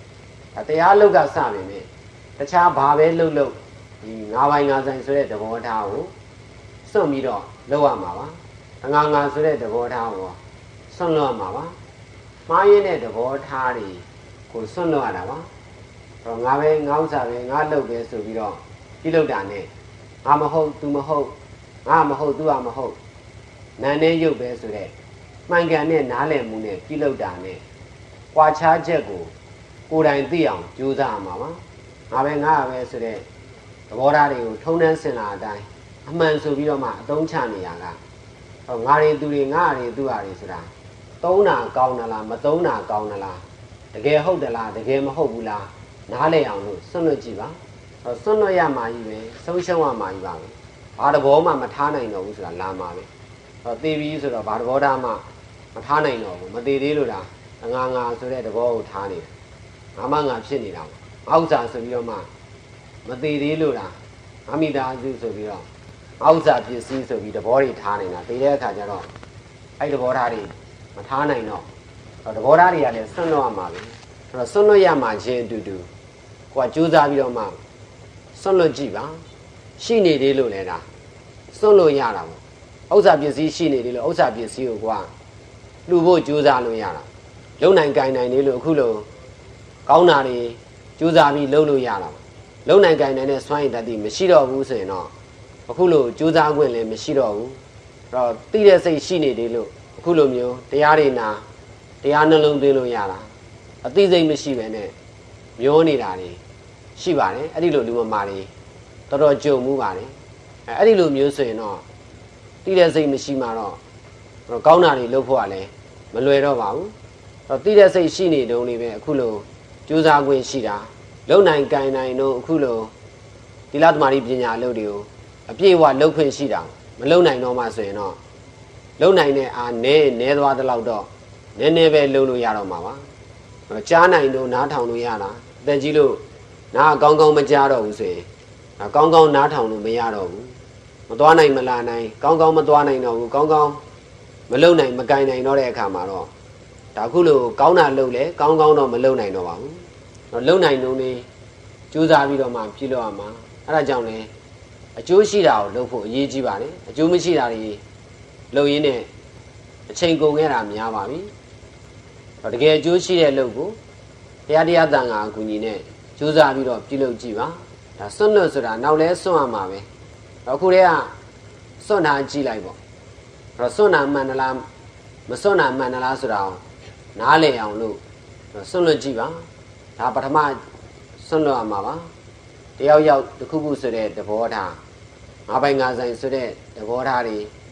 cả tia lâu cái sao mày tất cả ba bên lâu lâu ngã bay ngã dài sửa được bỏ tha của xuân bị đó lâu à mà ba ngã ngã sửa được bỏ tha của xuân lập mà ba má yên này được bỏ tha đi của xuân lập à ba rồi ngã bên ngã sao bên ngã lâu bên sửa bị đó kilo đàn này ngã mà hậu tu mà hậu ngã mà hậu tu à mà hậu nãy nay yêu bên sửa đấy mang cái này nã lên muốn này kilo đàn này qua cha chết của cô đại tiền chú ra mà ba ngã bên ngã bên sửa đấy bỏ ra đi thông nên sinh là đây mình sửa bị đó mà đông chăn này à rồi ngã đi tu đi ngã đi tu à đi sửa tốn nào cao nào là mà tốn nào cao nào là để cái hậu để là để cái mà hậu bù là nã lênအောင်လို့ဆွတ်ကြည့်ပါဆွတ်လို့ရမှာကြီးပဲဆုံးရှုံးရမှာကြီးပါပဲဘာတဘောမှမထားနိုင်တော့ဘူးဆိုတာလာမှာပဲတော့တေးပြီးဆိုတော့ဘာတဘောသားမှမထားနိုင်တော့ဘူးမသေးသေးလို့လားငါငါဆိုတဲ့တဘောကိုထားနေတယ်ငါမှငါဖြစ်နေတာအောက်စာဆိုပြီးတော့မှမသေးသေးလို့လားငါမိသားစုဆိုပြီးတော့အောက်စာပစ္စည်းဆိုပြီးတဘောတွေထားနေတာတေးတဲ့အခါကျတော့အဲ့တဘောသားတွေမထားနိုင်တော့တဘောသားတွေကလည်းဆွတ်လို့ရမှာပဲအဲ့တော့ဆွတ်လို့ရမှာချင်းအတူတူကိုကကြိုးစားပြီးတော့မှဆွတ်လို့ကြည့်ပါရှိနေသေးလို့လဲဒါဆွတ်လို့ရတာပေါ့ဥစ္စာပစ္စည်းရှိနေသေးလို့ဥစ္စာပစ္စည်းကိုကွာလှူဖို့ကြိုးစားလို့ရတာလုံနိုင်ကိုင်နိုင်နေလို့အခုလိုကောင်းတာတွေကြိုးစားပြီးလုပ်လို့ရတာလုံနိုင်ကိုင်နိုင်တဲ့စွမ်းရည်တတ်သိမရှိတော့ဘူးဆိုရင်တော့အခုလိုကြိုးစားခွင့်လည်းမရှိတော့ဘူးအဲ့တော့သိတဲ့စိတ်ရှိနေသေးလို့အခုလိုမျိုးတရားတွေနာတရားနှလုံးသွင်းလို့ရတာအသိစိတ်မရှိပဲနဲ့မျောနေတာတွေရှိပါတယ်အဲ့ဒီလိုလူမမာတွေတော်တော်ကြုံမှုပါတယ်အဲ့ဒီလိုမျိုးဆိုရင်တော့သိတဲ့စိတ်မရှိမှတော့ကောင်းတာတွေလုပ်ဖို့ကလည်းမလွယ်တော့ပါဘူးတော့သိတဲ့စိတ်ရှိနေတုန်းလေးပဲအခုလိုကြိုးစားခွင့်ရှိတာလုံနိုင်ကိုင်နိုင်တော့အခုလိုသီလသမารိပညာအလုပ်တွေကိုအပြည့်အဝလုပ်ခွင့်ရှိတာမလုံနိုင်တော့မှဆိုရင်တော့လုံနိုင်တဲ့အားနည်းနည်းသွားတဲ့လောက်တော့နည်းနည်းပဲလုပ်လို့ရတော့မှာပါကြားနိုင်တော့နားထောင်လို့ရတာအသက်ကြီးလို့နားကောင်းကောင်းမကြားတော့ဘူးဆိုရင်ကောင်းကောင်းနားထောင်လို့မရတော့ဘူးမသွားနိုင်မလာနိုင်ကောင်းကောင်းမသွားနိုင်တော့ဘူးကောင်းကောင်းမလုံနိုင်မကင်နိုင်တော့တဲ့အခါမှာတော့ဒါခုလိုကောင်းတာလုပ်လဲကောင်းကောင်းတော့မလုံနိုင်တော့ပါဘူးတော့လုံနိုင်လုံးလေးကြိုးစားပြီးတော့မှပြည့်လို့ရမှာအဲ့ဒါကြောင့်လဲအကျိုးရှိတာကိုလုပ်ဖို့အရေးကြီးပါတယ်အကျိုးမရှိတာတွေလုပ်ရင်းနဲ့အချိန်ကုန်ခဲ့တာများပါပြီတကယ်အကျိုးရှိတဲ့လုပ်ကိုတရားတရားတန်ခါအကူအညီနဲ့ကြိုးစားပြီးတော့ပြုလုပ်ကြည့်ပါဒါစွန့်လွတ်ဆိုတာနောက်လဲစွန့်ရမှာပဲအခုတည်းကစွန့်တာကြည့်လိုက်ပေါ့အဲ့တော့စွန့်တာမှန်သလားမစွန့်တာမှန်သလားဆိုတာကိုနားလည်အောင်လို့စွန့်လွတ်ကြည့်ပါဒါပထမစွန့်လွတ်ရမှာပါတယောက်ယောက်တစ်ခုခုဆိုတဲ့သဘောထားငါးပိုင်ငါးဆိုင်ဆိုတဲ့သဘောထားတွေ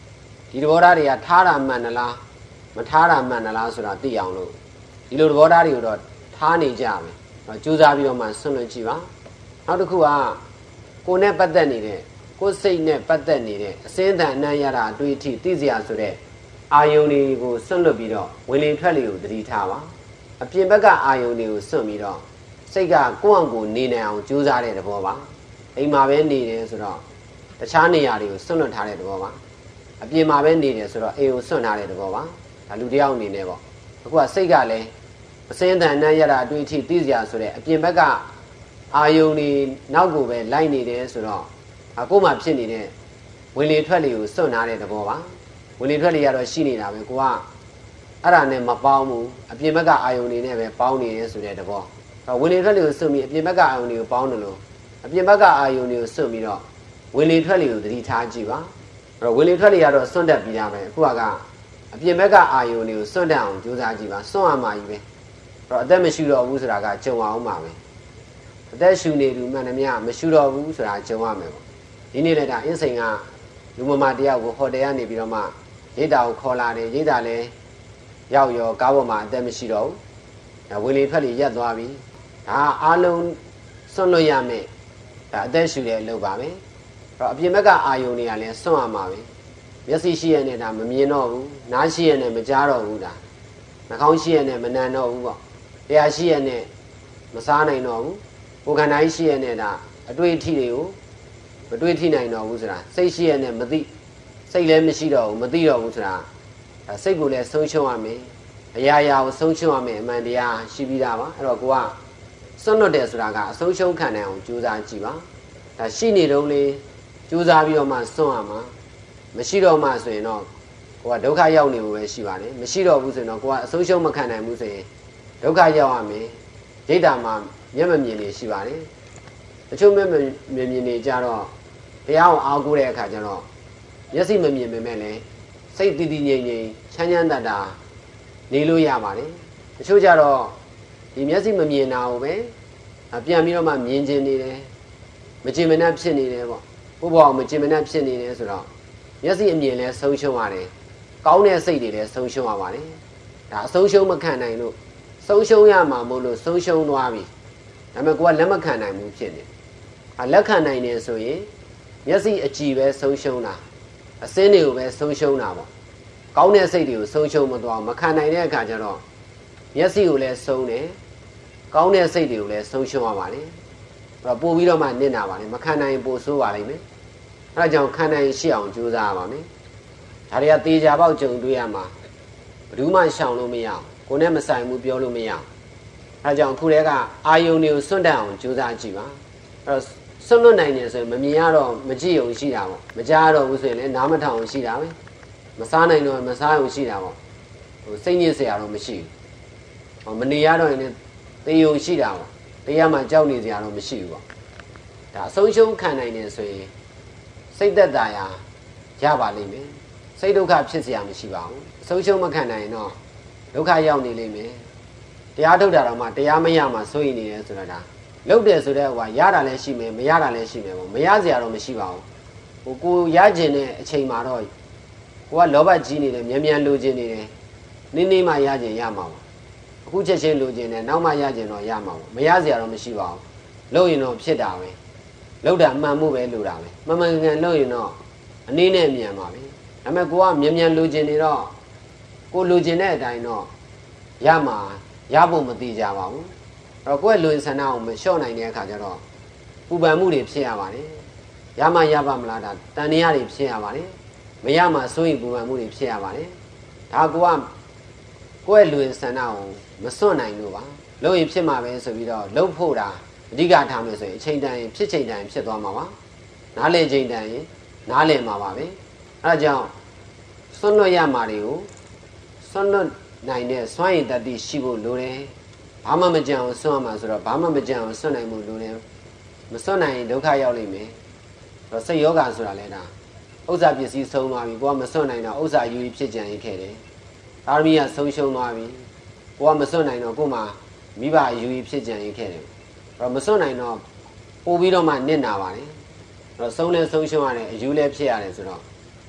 ဒီသဘောထားတွေကထားတာမှန်လားမထားတာမှန်လားဆိုတာသိအောင်လို့ဒီလိုသဘောထားတွေကိုတော့ထားနေကြမယ်။ကြိုးစားပြီးတော့မှဆွန့်လွတ်ကြည့်ပါ။နောက်တစ်ခုကကိုယ်နဲ့ပတ်သက်နေတဲ့ကိုယ်စိတ်နဲ့ပတ်သက်နေတဲ့အစင်းတန်အနံ့ရတာအတွေ့အထိသိစရာဆိုတဲ့အာယုန်တွေကိုဆွန့်လွတ်ပြီးတော့ဝင်လေထွက်လေကိုသတိထားပါ။အပြင်ဘက်ကအာယုန်တွေကိုဆွန့်ပြီးတော့စိတ်ကကိုယ့်အောင်ကိုနေနိုင်အောင်ကြိုးစားတဲ့သဘောပါ။အိမ်မှာပဲနေတယ်ဆိုတော့တခြားနေရာတွေကိုဆွန့်လွတ်ထားတဲ့သဘောပါ။အပြင်မှာပဲနေတယ်ဆိုတော့အိမ်ကိုဆွန့်ထားတဲ့သဘောပါ။ဒါလူတစ်ယောက်အနေနဲ့ပေါ့။အခုကစိတ်ကလည်းအစင်းတန်အနံ့ရတာအတွေ့အထိသိစရာဆိုတဲ့အပြင်ဘက်ကအာယုန်တွေနောက်ကိုပဲလိုက်နေတယ်ဆိုတော့ကိုယ်မှဖြစ်နေတဲ့ဝင်လေထွက်လေကိုစွန့်ထားတဲ့သဘောပါဝင်လေထွက်လေကတော့ရှိနေတာပဲကိုကအဲ့ဒါနဲ့မပေါင်းဘူးအပြင်ဘက်ကအာယုန်တွေနဲ့ပဲပေါင်းနေတယ်ဆိုတဲ့သဘောဝင်လေထွက်လေကိုစွန့်ပြီးအပြင်ဘက်ကအာယုန်တွေကိုပေါင်းတယ်လို့အပြင်ဘက်ကအာယုန်တွေကိုစွန့်ပြီးတော့ဝင်လေထွက်လေကိုသတိထားကြည့်ပါအဲ့တော့ဝင်လေထွက်လေကတော့စွန့်တတ်ပြီးတာပဲအခုကအပြင်ဘက်ကအာယုန်တွေကိုစွန့်တတ်အောင်ကြိုးစားကြည့်ပါစွန့်ရမှာကြီးပဲအဲ့တော့အသက်မရှိတော့ဘူးဆိုတာကကြုံအောင်ပါပဲအသက်ရှူနေသူမှန်သမျှမရှိတော့ဘူးဆိုတာကြုံရမယ်ပေါ့ဒီနေ့လည်းဒါအင်းစိန်ကလူမမတယောက်ကိုဟိုတယ်ကနေပြီးတော့မှရိတ်တာကိုခေါ်လာတယ်ရိတ်တာလည်းရောက်ရောကားပေါ်မှာအသက်မရှိတော့ဘူးဒါဝင်လေထွက်လေရက်သွားပြီဒါအားလုံးစွန့်လွတ်ရမယ်ဒါအသက်ရှူတဲ့အလုပ်ပါပဲအဲ့တော့အပြင်ဘက်ကအာယုန်တွေကလည်းစွန့်ရမှာပဲမျက်စိရှိရတဲ့ဒါမမြင်တော့ဘူးနားရှိရတဲ့မကြားတော့ဘူးဒါနှာခေါင်းရှိရတဲ့မနံတော့ဘူးပေါ့တရားရှိရတဲ့မစားနိုင်တော့ဘူးကိုယ်ခန္ဓာရှိရတဲ့ဒါအတွေ့အထိတွေကိုမတွေ့ထိနိုင်တော့ဘူးဆိုတာစိတ်ရှိရတဲ့မသိစိတ်လည်းမရှိတော့ဘူးမသိတော့ဘူးဆိုတာဒါစိတ်ကိုလည်းဆုံးရှုံးရမယ်အရာရာကိုဆုံးရှုံးရမယ်အမှန်တရားရှိပြီးသားပါအဲ့တော့ကိုကစွန့်လွတ်တယ်ဆိုတာကအဆုံးရှုံးခံနိုင်အောင်ကြိုးစားကြည့်ပါဒါရှိနေတော့လေကြိုးစားပြီးတော့မှစွန့်ရမှာမရှိတော့မှဆိုရင်တော့ကိုကဒုက္ခရောက်နေဖို့ပဲရှိပါတယ်မရှိတော့ဘူးဆိုရင်တော့ကိုကအဆုံးရှုံးမခံနိုင်ဘူးဆိုရင်ဒုက္ခရောက်ရမယ်ဒိဋ္ဌာမှာမျက်မမြင်နေရှိပါတယ်တချို့မျက်မမြင်မြင်နေကြတော့တရားကိုအားကိုးတဲ့အခါကျတော့မျက်စိမမြင်ပေမဲ့လည်းစိတ်တည်တည်ငြိမ်ငြိမ်ချမ်းချမ်းသာသာနေလို့ရပါတယ်တချို့ကြတော့ဒီမျက်စိမမြင်တာကိုပဲပြန်ပြီးတော့မှမြင်ကျင်နေတယ်မကျင်မနှက်ဖြစ်နေတယ်ပေါ့ဘို့ဘောင်မကျင်မနှက်ဖြစ်နေတယ်ဆိုတော့မျက်စိအမြင်လည်းဆုံးရှုံးရတယ်ကောင်းတဲ့စိတ်တွေလည်းဆုံးရှုံးရပါတယ်ဒါအဆုံးရှုံးမခံနိုင်လို့ဆုံးရှုံးရမှာမို့လို့ဆုံးရှုံးသွားပြီဒါပေမဲ့ကိုကလက်မခံနိုင်ဘူးဖြစ်နေအလက်ခံနိုင်နေဆိုရင်မျက်စိအကြည့်ပဲဆုံးရှုံးတာအစင်းတွေကိုပဲဆုံးရှုံးတာပေါ့ကောင်းတဲ့စိတ်တွေကိုဆုံးရှုံးမသွားမခံနိုင်တဲ့အခါကျတော့မျက်စိကိုလည်းဆုံးတယ်ကောင်းတဲ့စိတ်တွေကိုလည်းဆုံးရှုံးရပါလေအဲ့တော့ပို့ပြီးတော့မှနစ်နာပါလေမခံနိုင်ပို့ဆိုးပါလိမ့်မယ်အဲ့ဒါကြောင့်ခံနိုင်ရှိအောင်ကြိုးစားရပါမယ်ဒါတွေကသေချာပေါက်ကြုံတွေ့ရမှာဘယ်သူမှရှောင်လို့မရအောင်ကိုယ်နဲ့မဆိုင်ဘူးပြောလို့မရအောင်အဲ့ဒါကြောင့်ခုတည်းကအာယုန်တွေကိုစွန့်တတ်အောင်ကြိုးစားကြည့်ပါအဲ့တော့စွန့်လွတ်နိုင်တယ်ဆိုရင်မမြင်ရတော့မကြည့်ုံရှိတာပေါ့မကြားတော့ဘူးဆိုရင်လည်းနားမထောင်ရှိတာပဲမစားနိုင်တော့မစားုံရှိတာပေါ့ဟိုစိတ်ညစ်စရာတော့မရှိဘူးဟောမနေရတော့ရင်တေယုံရှိတာပေါ့တရားမှကြောက်နေစရာတော့မရှိဘူးပေါ့ဒါအဆုံးရှုံးခံနိုင်တယ်ဆိုရင်စိတ်သက်သာရာရပါလိမ့်မယ်စိတ်ဒုက္ခဖြစ်စရာမရှိပါဘူးအဆုံးရှုံးမခံနိုင်ရင်တော့ဒုက္ခရောက်နေလိမ့်မယ်တရားထုတ်တာတော့မှတရားမရမှစိုးရိမ်နေတယ်ဆိုတာဒါလုပ်တယ်ဆိုတဲ့ဟိုကရတာလည်းရှိမယ်မရတာလည်းရှိမယ်ပေါ့မရစရာတော့မရှိပါဘူးဟိုကိုရကျင်တဲ့အချိန်မှာတော့ကိုကလောဘကြီးနေတယ်မြန်မြန်လိုချင်နေတယ်နင်းနေမှရကျင်ရမှာပေါ့အခုချက်ချင်းလိုချင်တယ်နောက်မှရကျင်တော့ရမှာပေါ့မရစရာတော့မရှိပါဘူးလုပ်ရင်တော့ဖြစ်တာပဲလုပ်တာမှန်မှုပဲလိုတာပဲမမှန်ကန်လုပ်ရင်တော့အနည်းနဲ့မြန်ပါပဲဒါပေမဲ့ကိုကမြန်မြန်လိုချင်နေတော့ကိုလိုချင်တဲ့အတိုင်းတော့ရမှာရဖို့မသိကြပါဘူးအဲ့တော့ကိုယ့်ရဲ့လူဆန္ဒကိုမလျှော့နိုင်တဲ့အခါကျတော့ပူပန်မှုတွေဖြစ်ရပါတယ်ရမှရပါမလားဒါတန်တရားတွေဖြစ်ရပါတယ်မရမှစိုးရိမ်ပူပန်မှုတွေဖြစ်ရပါတယ်ဒါကိုကကိုယ့်ရဲ့လူဆန္ဒကိုမစွန့်နိုင်လို့ပါလုပ်ရင်ဖြစ်မှာပဲဆိုပြီးတော့လှုပ်ဖို့တာအဓိကထားမယ်ဆိုရင်အချိန်တန်ရင်ဖြစ်ချိန်တန်ရင်ဖြစ်သွားမှာပါနားလည်ချိန်တန်ရင်နားလည်မှာပါပဲအဲဒါကြောင့်စွန့်လွတ်ရမှာတွေကိုစွန့်လွတ်နိုင်တဲ့စွမ်းရည်တတိရှိဖို့လိုတယ်ဘာမှမကြံအောင်စွန့်ရမှာဆိုတော့ဘာမှမကြံအောင်စွန့်နိုင်မှုလိုတယ်မစွန့်နိုင်ရင်ဒုက္ခရောက်လိမ့်မယ်ဆိုတော့စိတ်ယောဂဆိုတာလဲဒါဥစ္စာပစ္စည်းဆုံးသွားပြီကိုကမစွန့်နိုင်တော့ဥစ္စာယူပြီးဖြစ်ကြံရင်ခဲ့တယ်သာရမီကဆုံးရှုံးသွားပြီကိုကမစွန့်နိုင်တော့ကို့မှာမိဘယူပြီးဖြစ်ကြံရင်ခဲ့တယ်အဲ့တော့မစွန့်နိုင်တော့ပို့ပြီးတော့မှနစ်နာပါလေအဲ့တော့ဆုံးလဲဆုံးရှုံးရတယ်အယူလဲဖြစ်ရတယ်ဆိုတော့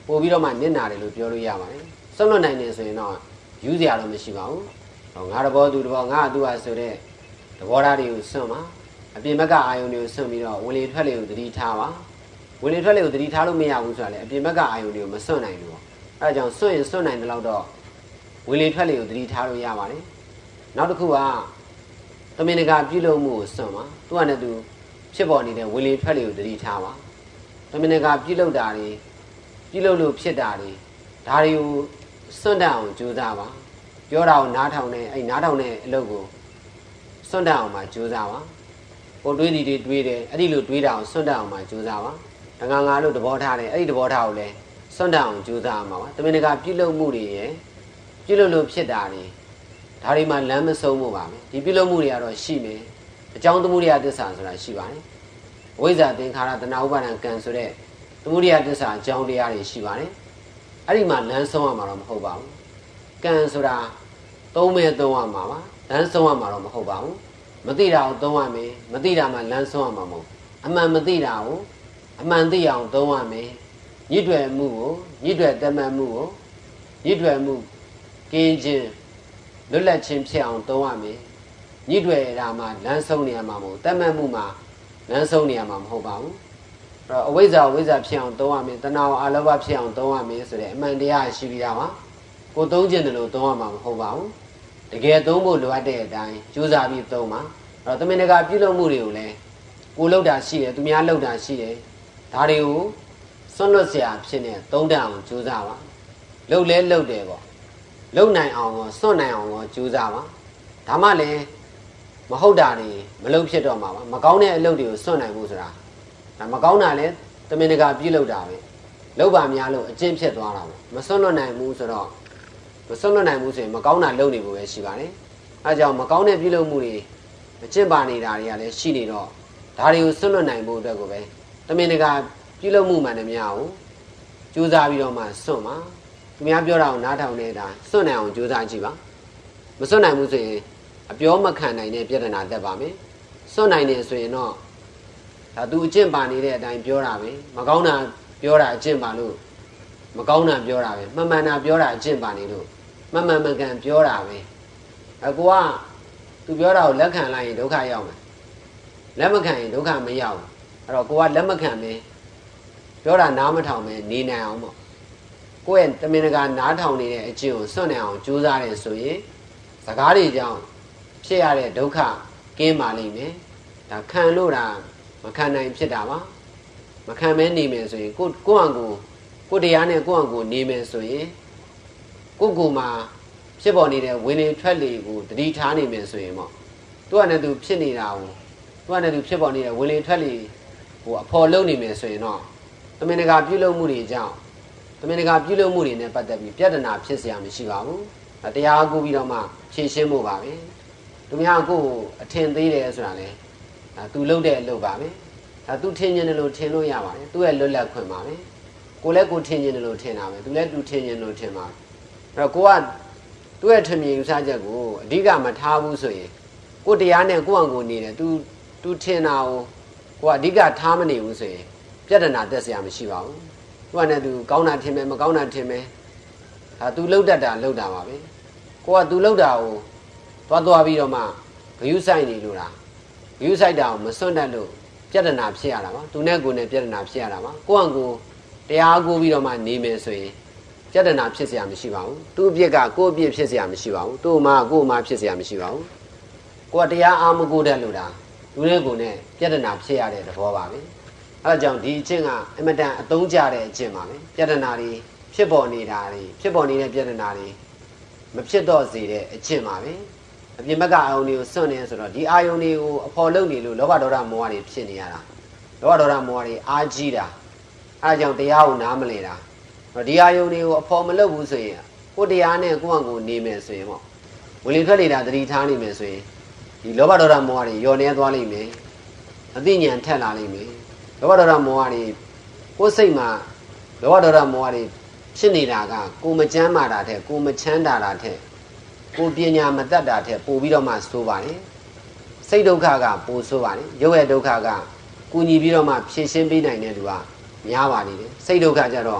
ပို့ပြီးတော့မှနစ်နာတယ်လို့ပြောလို့ရပါတယ်ဆွလွတ်နိုင်တယ်ဆိုရင်တော့ယူစရာတော့မရှိပါဘူးဟောငါတဘောသူတဘောငါသူဟာဆိုတဲ့သဘောထားတွေကိုစွန့်ပါအပြင်ဘက်ကအာယုန်တွေကိုစွန့်ပြီးတော့ဝင်လေထွက်လေကိုသတိထားပါဝင်လေထွက်လေကိုသတိထားလို့မရဘူးဆိုတာလေအပြင်ဘက်ကအာယုန်တွေကိုမစွန့်နိုင်ဘူးပေါ့အဲဒါကြောင့်စွန့်ရင်စွန့်နိုင်တယ်လို့တော့ဝင်လေထွက်လေကိုသတိထားလို့ရပါတယ်နောက်တစ်ခုကသမင်တကာပြုလုပ်မှုကိုစွန့်ပါသူကလည်းသူဖြစ်ပေါ်နေတဲ့ဝင်လေထွက်လေကိုသတိထားပါသမင်တကာပြုလုပ်တာတွေပြုလုပ်လို့ဖြစ်တာတွေဒါတွေကိုစွန့်တတ်အောင်ကြိုးစားပါပြောတာကိုနားထောင်နေအဲ့နားထောင်တဲ့အလုပ်ကိုစွန့်တတ်အောင်မှကြိုးစားပါကိုတွေးသည်တွေတွေးတယ်အဲ့ဒီလိုတွေးတာအောင်စွန့်တတ်အောင်မှကြိုးစားပါတငါငါလို့သဘောထားတယ်အဲ့ဒီသဘောထားကိုလည်းစွန့်တတ်အောင်ကြိုးစားမှာပါသမင်တကာပြုလုပ်မှုတွေရယ်ပြုလုပ်လို့ဖြစ်တာတွေဒါတွေမှလမ်းမဆုံးမှုပါမယ်ဒီပြုလုပ်မှုတွေကတော့ရှိမယ်အကြောင်းသမုဒိယသစ္စာဆိုတာရှိပါတယ်ဝိဇ္ဇာသင်္ခါရတဏှာဥပါဒံကံဆိုတဲ့သမုဒိယသစ္စာအကြောင်းတရားတွေရှိပါတယ်အဲ့ဒီမှာလမ်းဆုံးရမှာတော့မဟုတ်ပါဘူးကံဆိုတာသုံးမဲ့သုံးရမှာပါလမ်းဆုံးရမှာတော့မဟုတ်ပါဘူးမသိတာကိုသုံးရမယ်မသိတာမှလမ်းဆုံးရမှာမဟုတ်အမှန်မသိတာကိုအမှန်သိအောင်သုံးရမယ်ညှိတွယ်မှုကိုညှိတွယ်တတ်မှတ်မှုကိုညှိတွယ်မှုကင်းခြင်းလွတ်လပ်ခြင်းဖြစ်အောင်သုံးရမယ်ညှိတွယ်တာမှလမ်းဆုံးနေရမှာမဟုတ်တတ်မှတ်မှုမှာလမ်းဆုံးနေရမှာမဟုတ်ပါဘူးအဲ့တော့အဝိဇ္ဇာဝိဇ္ဇာဖြစ်အောင်သုံးရမယ်တဏှာအာလောဘဖြစ်အောင်သုံးရမယ်ဆိုတဲ့အမှန်တရားရှိပြီးသားပါကိုသုံးခြင်းတယ်လို့သုံးရမှာမဟုတ်ပါဘူးတကယ်သုံးဖို့လိုအပ်တဲ့အတိုင်းကြိုးစားပြီးသုံးပါအဲ့တော့သမင်တကာပြုလုပ်မှုတွေကိုလည်းကိုလောက်တာရှိတယ်သူများလောက်တာရှိတယ်ဒါတွေကိုစွန့်လွတ်စရာဖြစ်နေသုံးတတ်အောင်ကြိုးစားပါလှုပ်လဲလှုပ်တယ်ပေါ့လှုပ်နိုင်အောင်ရောစွန့်နိုင်အောင်ရောကြိုးစားပါဒါမှလည်းမဟုတ်တာတွေမလုပ်ဖြစ်တော့မှာပါမကောင်းတဲ့အလုပ်တွေကိုစွန့်နိုင်ဖို့ဆိုတာဒါမကောင်းတာလည်းသမင်တကာပြုလုပ်တာပဲလုပ်ပါများလို့အကျင့်ဖြစ်သွားတာပေါ့မစွန့်လွတ်နိုင်ဘူးဆိုတော့မစွန့်လွတ်နိုင်ဘူးဆိုရင်မကောင်းတာလုပ်နေဖို့ပဲရှိပါတယ်အဲကြောင့်မကောင်းတဲ့ပြုလုပ်မှုတွေမကျင့်ပါနေတာတွေကလည်းရှိနေတော့ဒါတွေကိုစွန့်လွတ်နိုင်ဖို့အတွက်ကိုပဲသမင်တကာပြုလုပ်မှုမှန်တယ်မရဘူးကြိုးစားပြီးတော့မှစွန့်ပါသူများပြောတာကိုနားထောင်နေတာစွန့်နိုင်အောင်ကြိုးစားကြည့်ပါမစွန့်နိုင်ဘူးဆိုရင်အပြောမခံနိုင်တဲ့ပြဿနာတက်ပါမယ်စွန့်နိုင်တယ်ဆိုရင်တော့ဒါသူအကျင့်ပါနေတဲ့အတိုင်းပြောတာပဲမကောင်းတာပြောတာအကျင့်ပါလို့မကောင်းတာပြောတာပဲမှန်မှန်တာပြောတာအကျင့်ပါနေလို့မှန်မှန်မှန်ကန်ပြောတာပဲအကူကသူပြောတာကိုလက်ခံလိုက်ရင်ဒုက္ခရောက်မယ်လက်မခံရင်ဒုက္ခမရောက်ဘူးအဲ့တော့ကိုကလက်မခံပဲပြောတာနားမထောင်ပဲနေနိုင်အောင်ပေါ့ကိုယ့်ရဲ့တမင်တကာနားထောင်နေတဲ့အကျင့်ကိုစွန့်နိုင်အောင်ကြိုးစားတယ်ဆိုရင်စကားတွေကြောင့်ဖြစ်ရတဲ့ဒုက္ခကင်းပါလိမ့်မယ်ဒါခံလို့တာမခံနိုင်ဖြစ်တာပါမခံမဲနေမယ်ဆိုရင်ကိုကိုယ့်အကူကိုတရားနဲ့ကိုယ့်အကူနေမယ်ဆိုရင်ကိုကိုမှာဖြစ်ပေါ်နေတဲ့ဝင်လေထွက်လေကိုတတိထားနေမယ်ဆိုရင်ပေါ့သူကလည်းသူဖြစ်နေတာကိုသူကလည်းသူဖြစ်ပေါ်နေတဲ့ဝင်လေထွက်လေဟိုအဖော်လုံးနေမယ်ဆိုရင်တော့သမင်တကာပြုလုပ်မှုတွေကြောင့်သမင်တကာပြုလုပ်မှုတွေနဲ့ပတ်သက်ပြီးပြဿနာဖြစ်เสียမရှိပါဘူးတရားကူပြီးတော့မှဖြေရှင်းဖို့ပါပဲသူများကိုအထင်သေးတယ်ဆိုတာလေဒါသူလုပ်တဲ့အလုပ်ပါပဲဒါသူထင်ခြင်းတယ်လို့ထင်လို့ရပါတယ်သူ့ရဲ့လွတ်လပ်ခွင့်ပါပဲကိုလည်းကိုထင်ခြင်းတယ်လို့ထင်တာပဲသူလည်းသူထင်ခြင်းလို့ထင်ပါအဲ့တော့ကိုကသူ့ရဲ့ထင်မြင်ယူဆချက်ကိုအဓိကမထားဘူးဆိုရင်ကိုတရားနဲ့ကိုယ့်အကိုနေတယ်သူသူထင်တာကိုကိုကအဓိကထားမနေဘူးဆိုရင်ပြဿနာတက်เสียမရှိပါဘူးသူကလည်းသူကောင်းတာထင်မယ်မကောင်းတာထင်မယ်ဒါသူလှုပ်တတ်တာလှုပ်တာပါပဲကိုကသူလှုပ်တာကိုသွားသွားပြီးတော့မှဂယုဆိုင်နေလို့လားဂယုဆိုင်တာကိုမစွန့်တတ်လို့ပြဿနာဖြစ်ရတာပါသူနဲ့ကိုယ်နဲ့ပြဿနာဖြစ်ရတာပါကိုယ့်အကိုတရားကိုပြီးတော့မှနေမယ်ဆိုရင်ပြဿနာဖြစ်เสียမရှိပါဘူးသူ့အပြစ်ကကိုယ့်အပြစ်ဖြစ်เสียမရှိပါဘူးသူ့မှာကိုယ့်မှာဖြစ်เสียမရှိပါဘူးကိုယ်ကတရားအားမကိုတတ်လို့လားသူနဲ့ကိုယ်နဲ့ပြဿနာဖြစ်ရတဲ့သဘောပါပဲအဲဒါကြောင့်ဒီအချင်းကအမတန်အသုံးကျတဲ့အချင်းပါပဲပြဿနာတွေဖြစ်ပေါ်နေတာတွေဖြစ်ပေါ်နေတဲ့ပြဿနာတွေမဖြစ်တော့စေတဲ့အချင်းပါပဲအပြင်ဘက်ကအာယုန်တွေကိုစွန့်နေဆိုတော့ဒီအာယုန်တွေကိုအဖော်လုပ်နေလို့လောဘဒေါသမောဟတွေဖြစ်နေရတာလောဘဒေါသမောဟတွေအားကြီးတာအဲဒါကြောင့်တရားကိုနားမလည်တာဒီအာယုန်တွေကိုအဖော်မလုပ်ဘူးဆိုရင်ကိုတရားနဲ့ကိုယ့်အကိုနေမယ်ဆိုရင်ပေါ့ဝင်လေထွက်လေတာတတိထားနေမယ်ဆိုရင်ဒီလောဘဒေါသမောဟတွေညော်နေသွားလိမ့်မယ်အသိဉာဏ်ထက်လာလိမ့်မယ်လောဘဒေါသမောဟတွေကိုယ်စိတ်မှာလောဘဒေါသမောဟတွေဖြစ်နေတာကကိုမချမ်းမာတာတဲ့ကိုမချမ်းသာတာတဲ့ကိုပညာမတတ်တာတဲ့ပို့ပြီးတော့မှဆိုးပါတယ်စိတ်ဒုက္ခကပိုဆိုးပါတယ်ရုပ်ရဲ့ဒုက္ခကကုညီပြီးတော့မှဖြည့်ရှင်းပေးနိုင်တဲ့လူကများပါနေတယ်စိတ်ဒုက္ခကြတော့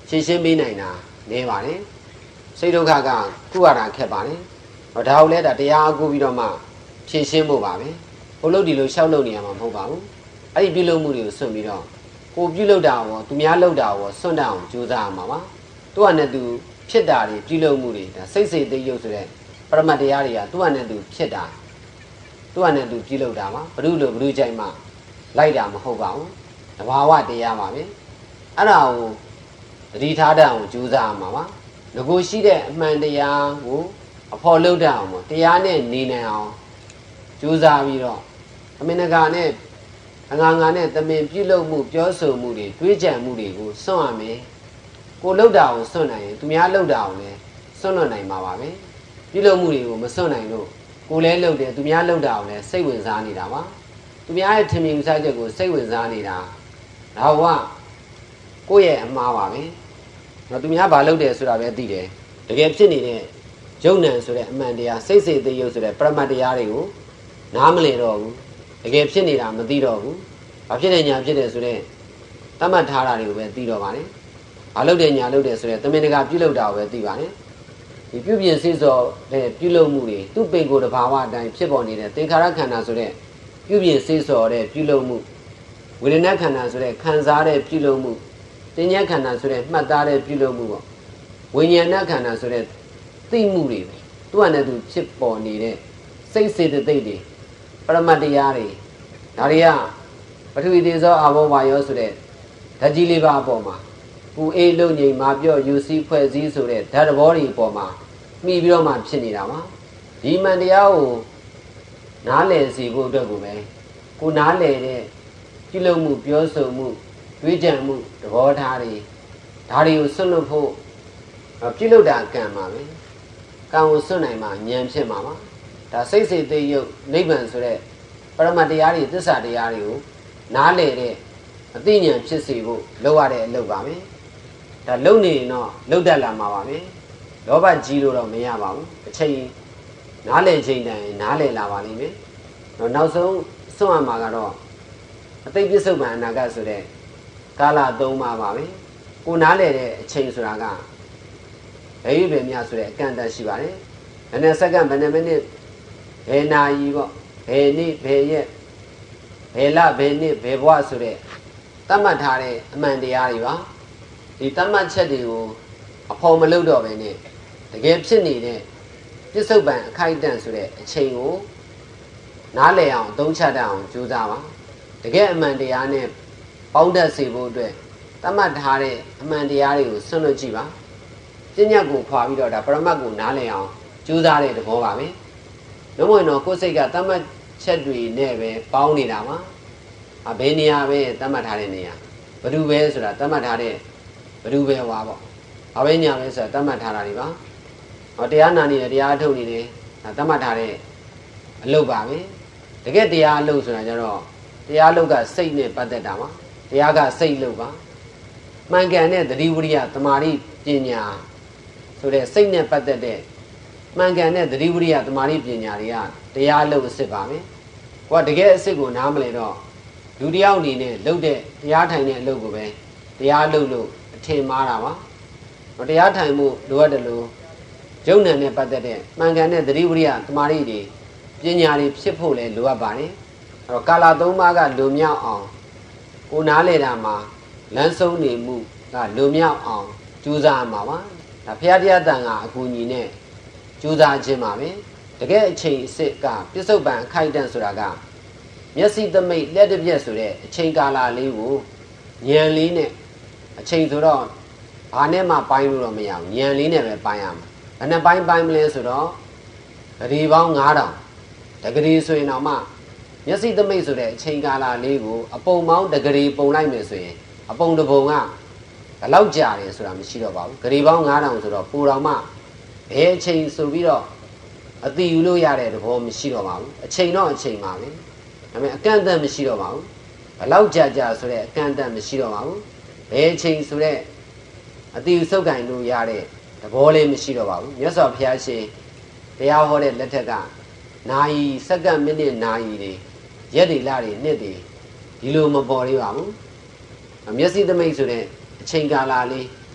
ဖြည့်ရှင်းပေးနိုင်တာနေပါတယ်စိတ်ဒုက္ခကခုရတာခက်ပါတယ်ဟောဒါဟုတ်လဲဒါတရားအကူပြီးတော့မှဖြည့်ရှင်းဖို့ပါပဲဘုလို့ဒီလိုရှောက်လုပ်နေရမှာမဟုတ်ပါဘူးအဲ့ဒီပြုလုပ်မှုတွေကိုစွန့်ပြီးတော့ကိုပြုလုပ်တာရောသူများလုပ်တာရောစွန့်တတ်အောင်ကြိုးစားရမှာပါသူကနဲ့သူဖြစ်တာတွေပြုလုပ်မှုတွေဒါစိတ်စိတ်သိရုပ်ဆိုတဲ့ပရမတ်တရားတွေကသူကနဲ့သူဖြစ်တာသူကနဲ့သူပြုလုပ်တာပါဘုရုလိုဘုရုကြိုက်မှလိုက်တာမဟုတ်ပါဘူးတဘာဝတရားပါပဲအဲ့ဒါကိုတတိထားတတ်အောင်ကြိုးစားရမှာပါငကိုရှိတဲ့အမှန်တရားကိုအဖော်လုပ်တတ်အောင်ပေါ့တရားနဲ့နေနိုင်အောင်ကြိုးစားပြီးတော့အမင်္ဂါနဲ့အငါငါနဲ့တမင်ပြုလုပ်မှုပြောဆိုမှုတွေတွေးကြံမှုတွေကိုစွန့်ရမယ်ကိုလှုပ်တာကိုစွန့်နိုင်ရင်သူများလှုပ်တာကိုလည်းစွန့်လွတ်နိုင်မှာပါပဲပြုလုပ်မှုတွေကိုမစွန့်နိုင်လို့ကိုလည်းလှုပ်တယ်သူများလှုပ်တာကိုလည်းစိတ်ဝင်စားနေတာပါသူများရဲ့ထင်မြင်ဥစားချက်ကိုစိတ်ဝင်စားနေတာဒါကကိုယ့်ရဲ့အမှားပါပဲနော်သူများဘာလုပ်တယ်ဆိုတာပဲသိတယ်တကယ်ဖြစ်နေတဲ့ယုံ nant ဆိုတဲ့အမှန်တရားစိတ်စိတ်သိရုပ်ဆိုတဲ့ပရမတ်တရားတွေကိုနားမလည်တော့ဘူးတကယ်ဖြစ်နေတာမသိတော့ဘူးဘာဖြစ်နေညာဖြစ်တယ်ဆိုတဲ့တတ်မှတ်ထားတာတွေကိုပဲသိတော့ပါနဲ့ဘာလုပ်တယ်ညာလုပ်တယ်ဆိုတဲ့သမင်တကာပြုလုပ်တာကိုပဲသိပါနဲ့ဒီပြုပြင်စေစောတဲ့ပြုလုပ်မှုတွေသူ့ပိန်ကိုယ်တဘာဝအတိုင်းဖြစ်ပေါ်နေတဲ့သင်္ခါရခန္ဓာဆိုတဲ့ပြုပြင်စေစောတဲ့ပြုလုပ်မှုဝေဒနာခန္ဓာဆိုတဲ့ခံစားတဲ့ပြုလုပ်မှုတင်ညာခန္ဓာဆိုတဲ့မှတ်သားတဲ့ပြုလုပ်မှုပေါ့ဝိညာဏခန္ဓာဆိုတဲ့သိမှုတွေပဲသူ့အနေနဲ့သူဖြစ်ပေါ်နေတဲ့စိတ်စေတသိက်တွေပရမတ်တရားတွေဒါတွေကပထဝီတေဇောအာဘောဝါယောဆိုတဲ့ဓာတ်ကြီးလေးပါအပေါ်မှာပူအေးလုံငိမ်မာပြော့ယူစည်းဖွဲ့စည်းဆိုတဲ့ဓာတ်ဘောတွေအပေါ်မှာမှီပြီးတော့မှဖြစ်နေတာပါဒီမှန်တရားကိုနားလည်စီဖို့အတွက်ကိုပဲကိုနားလည်တဲ့ပြုလုပ်မှုပြောဆိုမှုတွေးကြံမှုသဘောထားတွေဒါတွေကိုစွန့်လွတ်ဖို့ပြုလုပ်တာကံပါပဲကံကိုစွန့်နိုင်မှဉာဏ်ဖြစ်မှာပါဒါစိတ်စိတ်သိရုပ်နိဗ္ဗာန်ဆိုတဲ့ပရမတ်တရားတွေသစ္စာတရားတွေကိုနားလည်တဲ့အသိဉာဏ်ဖြစ်စေဖို့လုပ်ရတဲ့အလုပ်ပါပဲဒါလုံနေရင်တော့လုံတတ်လာမှာပါပဲလောဘကြီးလို့တော့မရပါဘူးအချိန်နားလည်ချိန်တိုင်းနားလည်လာပါလိမ့်မယ်နောက်ဆုံးစွန့်ရမှာကတော့အသိပစ္စုပန်အနာဂတ်ဆိုတဲ့ကာလသုံးပါပါပဲကိုနားလည်တဲ့အချိန်ဆိုတာကဘယ်ရွေးမြဆိုတဲ့အကန့်အသတ်ရှိပါတယ်ဘယ်နဲ့စက္ကန့်ဘယ်နဲ့မိနစ်ဘယ်နာရီပေါ့ဘယ်နေ့ဘယ်ရက်ဘယ်လဘယ်နှစ်ဘယ်ဘဝဆိုတဲ့သတ်မှတ်ထားတဲ့အမှန်တရားတွေပါဒီသတ်မှတ်ချက်တွေကိုအဖော်မလုပ်တော့ဘဲနဲ့တကယ်ဖြစ်နေတဲ့ပစ္စုပန်အခိုက်အတန့်ဆိုတဲ့အချိန်ကိုနားလည်အောင်အသုံးချတတ်အောင်ကြိုးစားပါတကယ်အမှန်တရားနဲ့ပေါင်းတတ်စေဖို့အတွက်သတ်မှတ်ထားတဲ့အမှန်တရားတွေကိုဆွံ့လွတ်ကြည့်ပါပညာကိုခွာပြီးတော့ဒါပရမတ်ကိုနားလည်အောင်ကြိုးစားတဲ့သဘောပါပဲလုံးဝတော့ကိုယ်စိတ်ကသတ်မှတ်ချက်တွေနဲ့ပဲပေါင်းနေတာပါအဘယ်နေရာပဲသတ်မှတ်ထားတဲ့နေရာဘယ်သူပဲဆိုတာသတ်မှတ်ထားတဲ့ဘယ်သူပဲဟွာပေါ့အဘယ်ညာပဲဆိုတာသတ်မှတ်ထားတာတွေပါဟောတရားနာနေတယ်တရားထုတ်နေတယ်ဒါသတ်မှတ်ထားတဲ့အလုပ်ပါပဲတကယ်တရားအလုပ်ဆိုတာကျတော့တရားအလုပ်ကစိတ်နဲ့ပတ်သက်တာပါတရားကစိတ်လုပ်ပါမှန်ကန်တဲ့သတိဝိရိယသမာဓိပညာဆိုတဲ့စိတ်နဲ့ပတ်သက်တဲ့မှန်ကန်တဲ့သတိဝိရိယသမာဓိပညာတွေကတရားအလုပ်အစ်စ်ပါပဲကိုကတကယ်အစ်စ်ကိုနားမလဲတော့လူတယောက်အနေနဲ့လုပ်တဲ့တရားထိုင်တဲ့အလုပ်ကိုပဲတရားလုပ်လို့အထင်မှားတာပါတရားထိုင်မှုလိုအပ်တယ်လို့ယုံ nant နဲ့ပတ်သက်တဲ့မှန်ကန်တဲ့သတိဝိရိယသမာဓိတွေပညာတွေဖြစ်ဖို့လည်းလိုအပ်ပါတယ်အဲ့တော့ကာလသုံးပါးကလွန်မြောက်အောင်ကိုနားလေတာမှာလမ်းဆုံးနေမှုကလွန်မြောက်အောင်ကြိုးစားမှာပါဒါဖရာတရားတန်ကအကူအညီနဲ့ကြိုးစားခြင်းပါပဲတကယ်အချိန်အစ်စ်ကပစ္စုပန်အခိုက်အတန့်ဆိုတာကမျက်စိသမိတ်လက်တစ်ပြက်ဆိုတဲ့အချိန်ကာလလေးကိုဉာဏ်လေးနဲ့အချိန်ဆိုတော့ဘာနဲ့မှပိုင်းလို့တော့မရဘူးဉာဏ်လေးနဲ့ပဲပိုင်းရမှာဘယ်နဲ့ပိုင်းပိုင်းမလဲဆိုတော့ဂရီပေါင်းငါးထောင်တဂရီဆိုရင်တော့မှမျက်စိသမိတ်ဆိုတဲ့အချိန်ကာလလေးကိုအပုံပေါင်းတဂရီပုံလိုက်မယ်ဆိုရင်အပုံတစ်ပုံကဘယ်လောက်ကြာတယ်ဆိုတာမရှိတော့ပါဘူးဂရီပေါင်းငါးထောင်ဆိုတော့ပူတော်မှဘယ်အချိန်ဆိုပြီးတော့အတိယူလို့ရတဲ့သဘောမရှိတော့ပါဘူးအချိန်တော့အချိန်ပါပဲဒါပေမဲ့အကန့်အသတ်မရှိတော့ပါဘူးဘယ်လောက်ကြာကြာဆိုတဲ့အကန့်အသတ်မရှိတော့ပါဘူးဘယ်အချိန်ဆိုတဲ့အတိယူစုပ်ကင်လို့ရတဲ့သဘောလေးမရှိတော့ပါဘူးမြတ်စွာဘုရားရှင်တရားဟောတဲ့လက်ထက်ကနာယီစက္ကန့်မိနစ်နာယီတွေရက်တွေလတွေနှစ်တွေဒီလိုမပေါ်သေးပါဘူးမျက်စိသမိတ်ဆိုတဲ့အချိန်ကာလလေး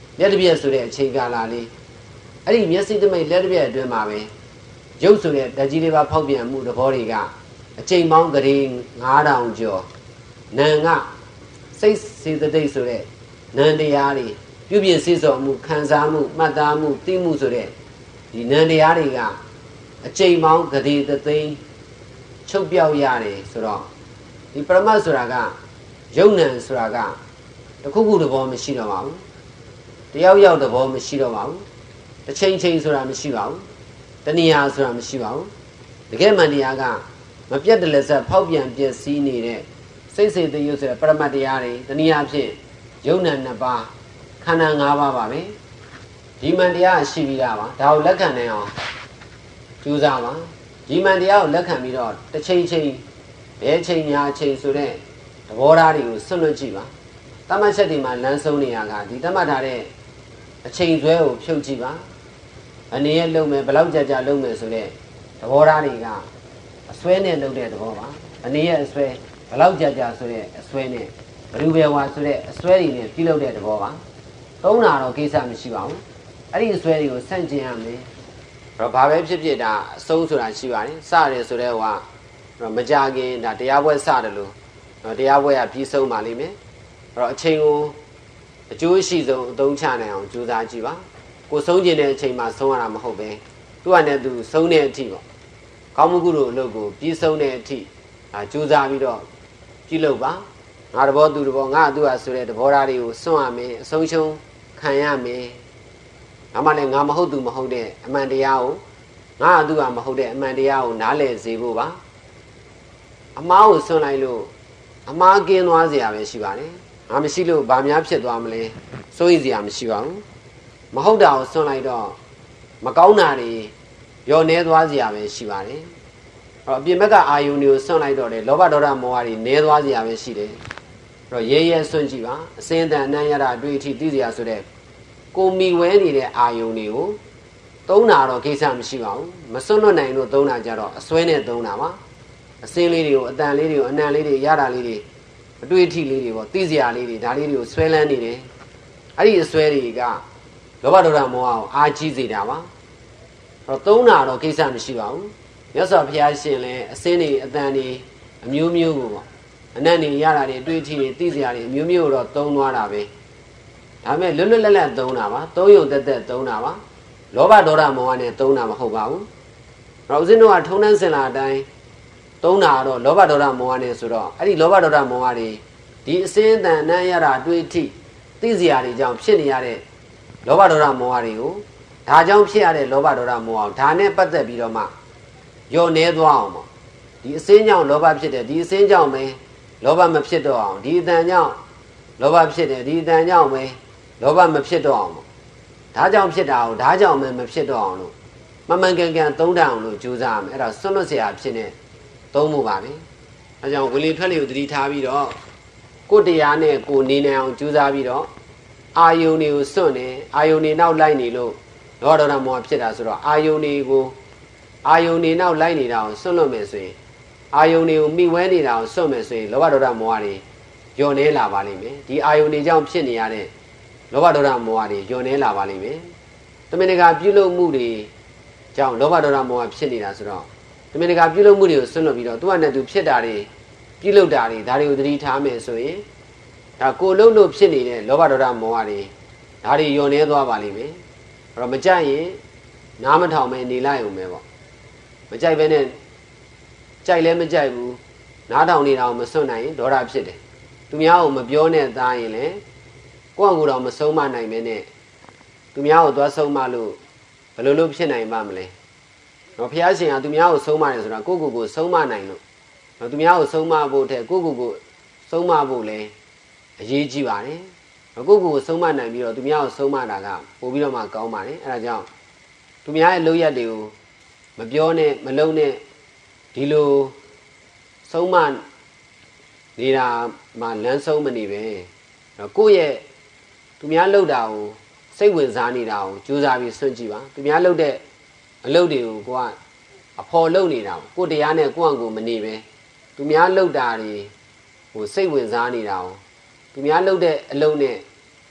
လက်တစ်ပြက်ဆိုတဲ့အချိန်ကာလလေးအဲ့ဒီမျက်စိသမိတ်လက်တစ်ပြက်အတွင်းမှာပဲရုပ်ဆိုတဲ့ဓာတ်ကြီးလေးပါဖောက်ပြန်မှုသဘောတွေကအချိန်ပေါင်းကလေးငါးထောင်ကျော်နာကစိတ်စေတသိက်ဆိုတဲ့နံတရားတွေပြုပြင်စေစော်မှုခံစားမှုမှတ်သားမှုသိမှုဆိုတဲ့ဒီနံတရားတွေကအချိန်ပေါင်းကလေးသသိန်းချုပ်ပြောက်ရတယ်ဆိုတော့ဒီပရမတ်ဆိုတာကယုံနံဆိုတာကတခုခုသဘောမရှိတော့ပါဘူးတယောက်ယောက်သဘောမရှိတော့ပါဘူးတစ်ချိန်ချိန်ဆိုတာမရှိပါဘူးတဏှာဆိုတာမရှိပါဘူးတကယ်မှန်တရားကမပြတ်တလက်ဆက်ဖောက်ပြန်ပြည့်စည်နေတဲ့စိတ်စေတရုပ်ဆိုတဲ့ပရမတ်တရားတွေတဏှာဖြင့်ယုံနံနှစ်ပါးခန္ဓာ၅ပါးပါပဲဒီမှန်တရားရှိပြီးသားပါဒါကိုလက်ခံနိုင်အောင်ကြိုးစားပါဒီမှန်တရားကိုလက်ခံပြီးတော့တစ်ချိန်ချိန်ဘယ်ချိန်ညာချိန်ဆိုတဲ့သဘောထားတွေကိုဆွတ်လွတ်ကြည့်ပါတမတ်ချက်တွေမှာလမ်းဆုံးနေရကဒီတမတ်ထားတဲ့အချိန်ဆွဲကိုဖြုတ်ကြည့်ပါအနေနဲ့လုံမယ်ဘယ်လောက်ကြာကြာလုံမယ်ဆိုတဲ့သဘောထားတွေကအစွဲနဲ့လုံတဲ့သဘောပါအနေနဲ့အစွဲဘယ်လောက်ကြာကြာဆိုတဲ့အစွဲနဲ့ဘလူပဲဝါဆိုတဲ့အစွဲတွေနဲ့ပြုလုပ်တဲ့သဘောပါသုံးတာတော့ကိစ္စမရှိပါဘူးအဲ့ဒီအစွဲတွေကိုဆန့်ကျင်ရမယ်တော့ဘာပဲဖြစ်ဖြစ်ဒါအဆုံးဆိုတာရှိပါတယ်စတယ်ဆိုတဲ့ဟိုကမကြခင်ဒါတရားပွဲစတယ်လို့တရားပွဲကပြီးဆုံးပါလိမ့်မယ်အဲ့တော့အချိန်ကိုအကျိုးရှိဆုံးအသုံးချနိုင်အောင်ကြိုးစားကြည့်ပါကိုဆုံးကျင်တဲ့အချိန်မှာဆုံးရတာမဟုတ်ပဲသူ့အနေနဲ့သူဆုံးတဲ့အထိပေါ့ကောင်းမှုကုသိုလ်အလုပ်ကိုပြီးဆုံးတဲ့အထိအာကြိုးစားပြီးတော့ပြုလုပ်ပါငါတဘောသူတဘောငါသူ့ဟာဆိုတဲ့သဘောထားတွေကိုစွန့်ရမယ်အဆုံးရှုံးခံရမယ်ဒါမှလည်းငါမဟုတ်သူမဟုတ်တဲ့အမှန်တရားကိုငါသူ့ဟာမဟုတ်တဲ့အမှန်တရားကိုနားလည်စေဖို့ပါအမှားကိုစွန့်လိုက်လို့အမှားကင်းသွားเสียရပဲရှိပါတယ်ငါမရှိလို့ဗာများဖြစ်သွားမလဲစိုးရိမ်စရာမရှိပါဘူးမဟုတ်တာကိုစွန့်လိုက်တော့မကောင်းတာတွေညှော်နေသွားเสียရပဲရှိပါတယ်အဲ့တော့အပြင်ဘက်ကအာယုန်တွေကိုစွန့်လိုက်တော့လေလောဘဒေါသမောဟတွေနည်းသွားเสียရပဲရှိတယ်အဲ့တော့ရဲရဲစွန့်ကြည့်ပါအစင်းတန်အနံ့ရတာအတွေ့အထိသိเสียရဆိုတဲ့ကိုမီဝဲနေတဲ့အာယုန်တွေကိုသုံးတာတော့ကိစ္စမရှိပါဘူးမစွန့်လွတ်နိုင်လို့သုံးတာကြတော့အစွဲနဲ့သုံးတာပါအစင်းလေးတွေကိုအတန်လေးတွေကိုအနံ့လေးတွေရတာလေးတွေအတွေ့အထိလေးတွေပေါ့သိစရာလေးတွေဒါလေးတွေကိုဆွဲလန်းနေတယ်အဲ့ဒီအဆွဲတွေကလောဘဒေါသမောဟကိုအားကြီးစေတာပါအဲ့တော့သုံးတာတော့ကိစ္စမရှိပါဘူးမြတ်စွာဘုရားရှင်လည်းအစင်းတွေအတန်တွေအမျိုးမျိုးကိုပေါ့အနံ့တွေရတာတွေအတွေ့အထိတွေသိစရာတွေအမျိုးမျိုးတော့သုံးသွားတာပဲဒါပေမဲ့လွတ်လွတ်လပ်လပ်သုံးတာပါသုံးယုံတက်တက်သုံးတာပါလောဘဒေါသမောဟနဲ့သုံးတာမဟုတ်ပါဘူးအဲ့တော့ဦးဇင်းတို့ကထုံးတန်းစင်လာအတိုင်းသုံးတာတော့လောဘဒေါသမောဟနဲ့ဆိုတော့အဲ့ဒီလောဘဒေါသမောဟတွေဒီအစင်းအတန်အနံ့ရတာအတွေ့အထိသိစရာတွေကြောင့်ဖြစ်နေရတဲ့လောဘဒေါသမောဟတွေကိုဒါကြောင့်ဖြစ်ရတဲ့လောဘဒေါသမောဟဒါနဲ့ပတ်သက်ပြီးတော့မှညှော်နေသွားအောင်ပေါ့ဒီအစင်းကြောင့်လောဘဖြစ်တယ်ဒီအစင်းကြောင့်ပဲလောဘမဖြစ်တော့အောင်ဒီအတန်ကြောင့်လောဘဖြစ်တယ်ဒီအတန်ကြောင့်ပဲလောဘမဖြစ်တော့အောင်ပေါ့ဒါကြောင့်ဖြစ်တာကိုဒါကြောင့်ပဲမဖြစ်တော့အောင်လို့မမှန်ကန်ကန်သုံးတတ်အောင်လို့ကြိုးစားရမယ်အဲ့ဒါဆွတ်လွတ်เสียဖြစ်နေသုံးမှုပါပဲအဲကြောင့်ဝင်လေထွက်လေကိုသတိထားပြီးတော့ကိုယ်တရားနဲ့ကိုယ်နေနိုင်အောင်ကြိုးစားပြီးတော့အာယုန်တွေကိုစွန့်နေအာယုန်တွေနောက်လိုက်နေလို့လောဘဒေါသမောဟဖြစ်တာဆိုတော့အာယုန်တွေကိုအာယုန်တွေနောက်လိုက်နေတာကိုစွန့်လွတ်မယ်ဆိုရင်အာယုန်တွေကိုမိဝဲနေတာကိုစွန့်မယ်ဆိုရင်လောဘဒေါသမောဟတွေညှော်နေလာပါလိမ့်မယ်ဒီအာယုန်တွေကြောင့်ဖြစ်နေရတဲ့လောဘဒေါသမောဟတွေညှော်နေလာပါလိမ့်မယ်တမင်တကာပြုလုပ်မှုတွေကြောင့်လောဘဒေါသမောဟဖြစ်နေတာဆိုတော့တမင်တကာပြုလုပ်မှုတွေကိုဆွန့်လွတ်ပြီးတော့သူ့အနေနဲ့သူဖြစ်တာတွေပြုလုပ်တာတွေဒါတွေကိုသတိထားမယ်ဆိုရင်ဒါကိုလုံးလို့ဖြစ်နေတဲ့လောဘဒေါသမောဟတွေဒါတွေညှော်နေသွားပါလိမ့်မယ်အဲ့တော့မကြိုက်ရင်နားမထောင်ပဲနေလိုက်အောင်ပဲပေါ့မကြိုက်ဘဲနဲ့ကြိုက်လည်းမကြိုက်ဘူးနားထောင်နေတာကိုမစွန့်နိုင်ရင်ဒေါသဖြစ်တယ်သူများကိုမပြောနဲ့သားရင်လည်းကိုယ့်အကူတော်မဆုံးမနိုင်ပဲနဲ့သူများကိုသွားဆုံးမလို့ဘယ်လိုလုပ်ဖြစ်နိုင်ပါမလဲတော့ဘုရားရှင်ကသူများကိုဆုံးမတယ်ဆိုတာကိုယ့်ကိုယ်ကိုဆုံးမနိုင်လို့တော့သူများကိုဆုံးမဖို့တဲ့ကိုယ့်ကိုယ်ကိုဆုံးမဖို့လဲအရေးကြီးပါတယ်ကိုယ့်ကိုယ်ကိုဆုံးမနိုင်ပြီးတော့သူများကိုဆုံးမတာကပို့ပြီးတော့မှကောင်းပါတယ်အဲဒါကြောင့်သူများရဲ့လုပ်ရက်တွေကိုမပြောနဲ့မလုပ်နဲ့ဒီလိုဆုံးမနေတာမှလမ်းဆုံးမနေပဲတော့ကိုယ့်ရဲ့သူများလုပ်တာကိုစိတ်ဝင်စားနေတာကိုကြိုးစားပြီးဆွန့်ကြည့်ပါသူများလုပ်တဲ့အလုပ်တွေကိုကိုကအဖော်လုပ်နေတာကိုတရားနဲ့ကိုယ့်အကူမနေပဲသူများလုပ်တာတွေဟိုစိတ်ဝင်စားနေတာကိုသူများလုပ်တဲ့အလုပ်နဲ့သူ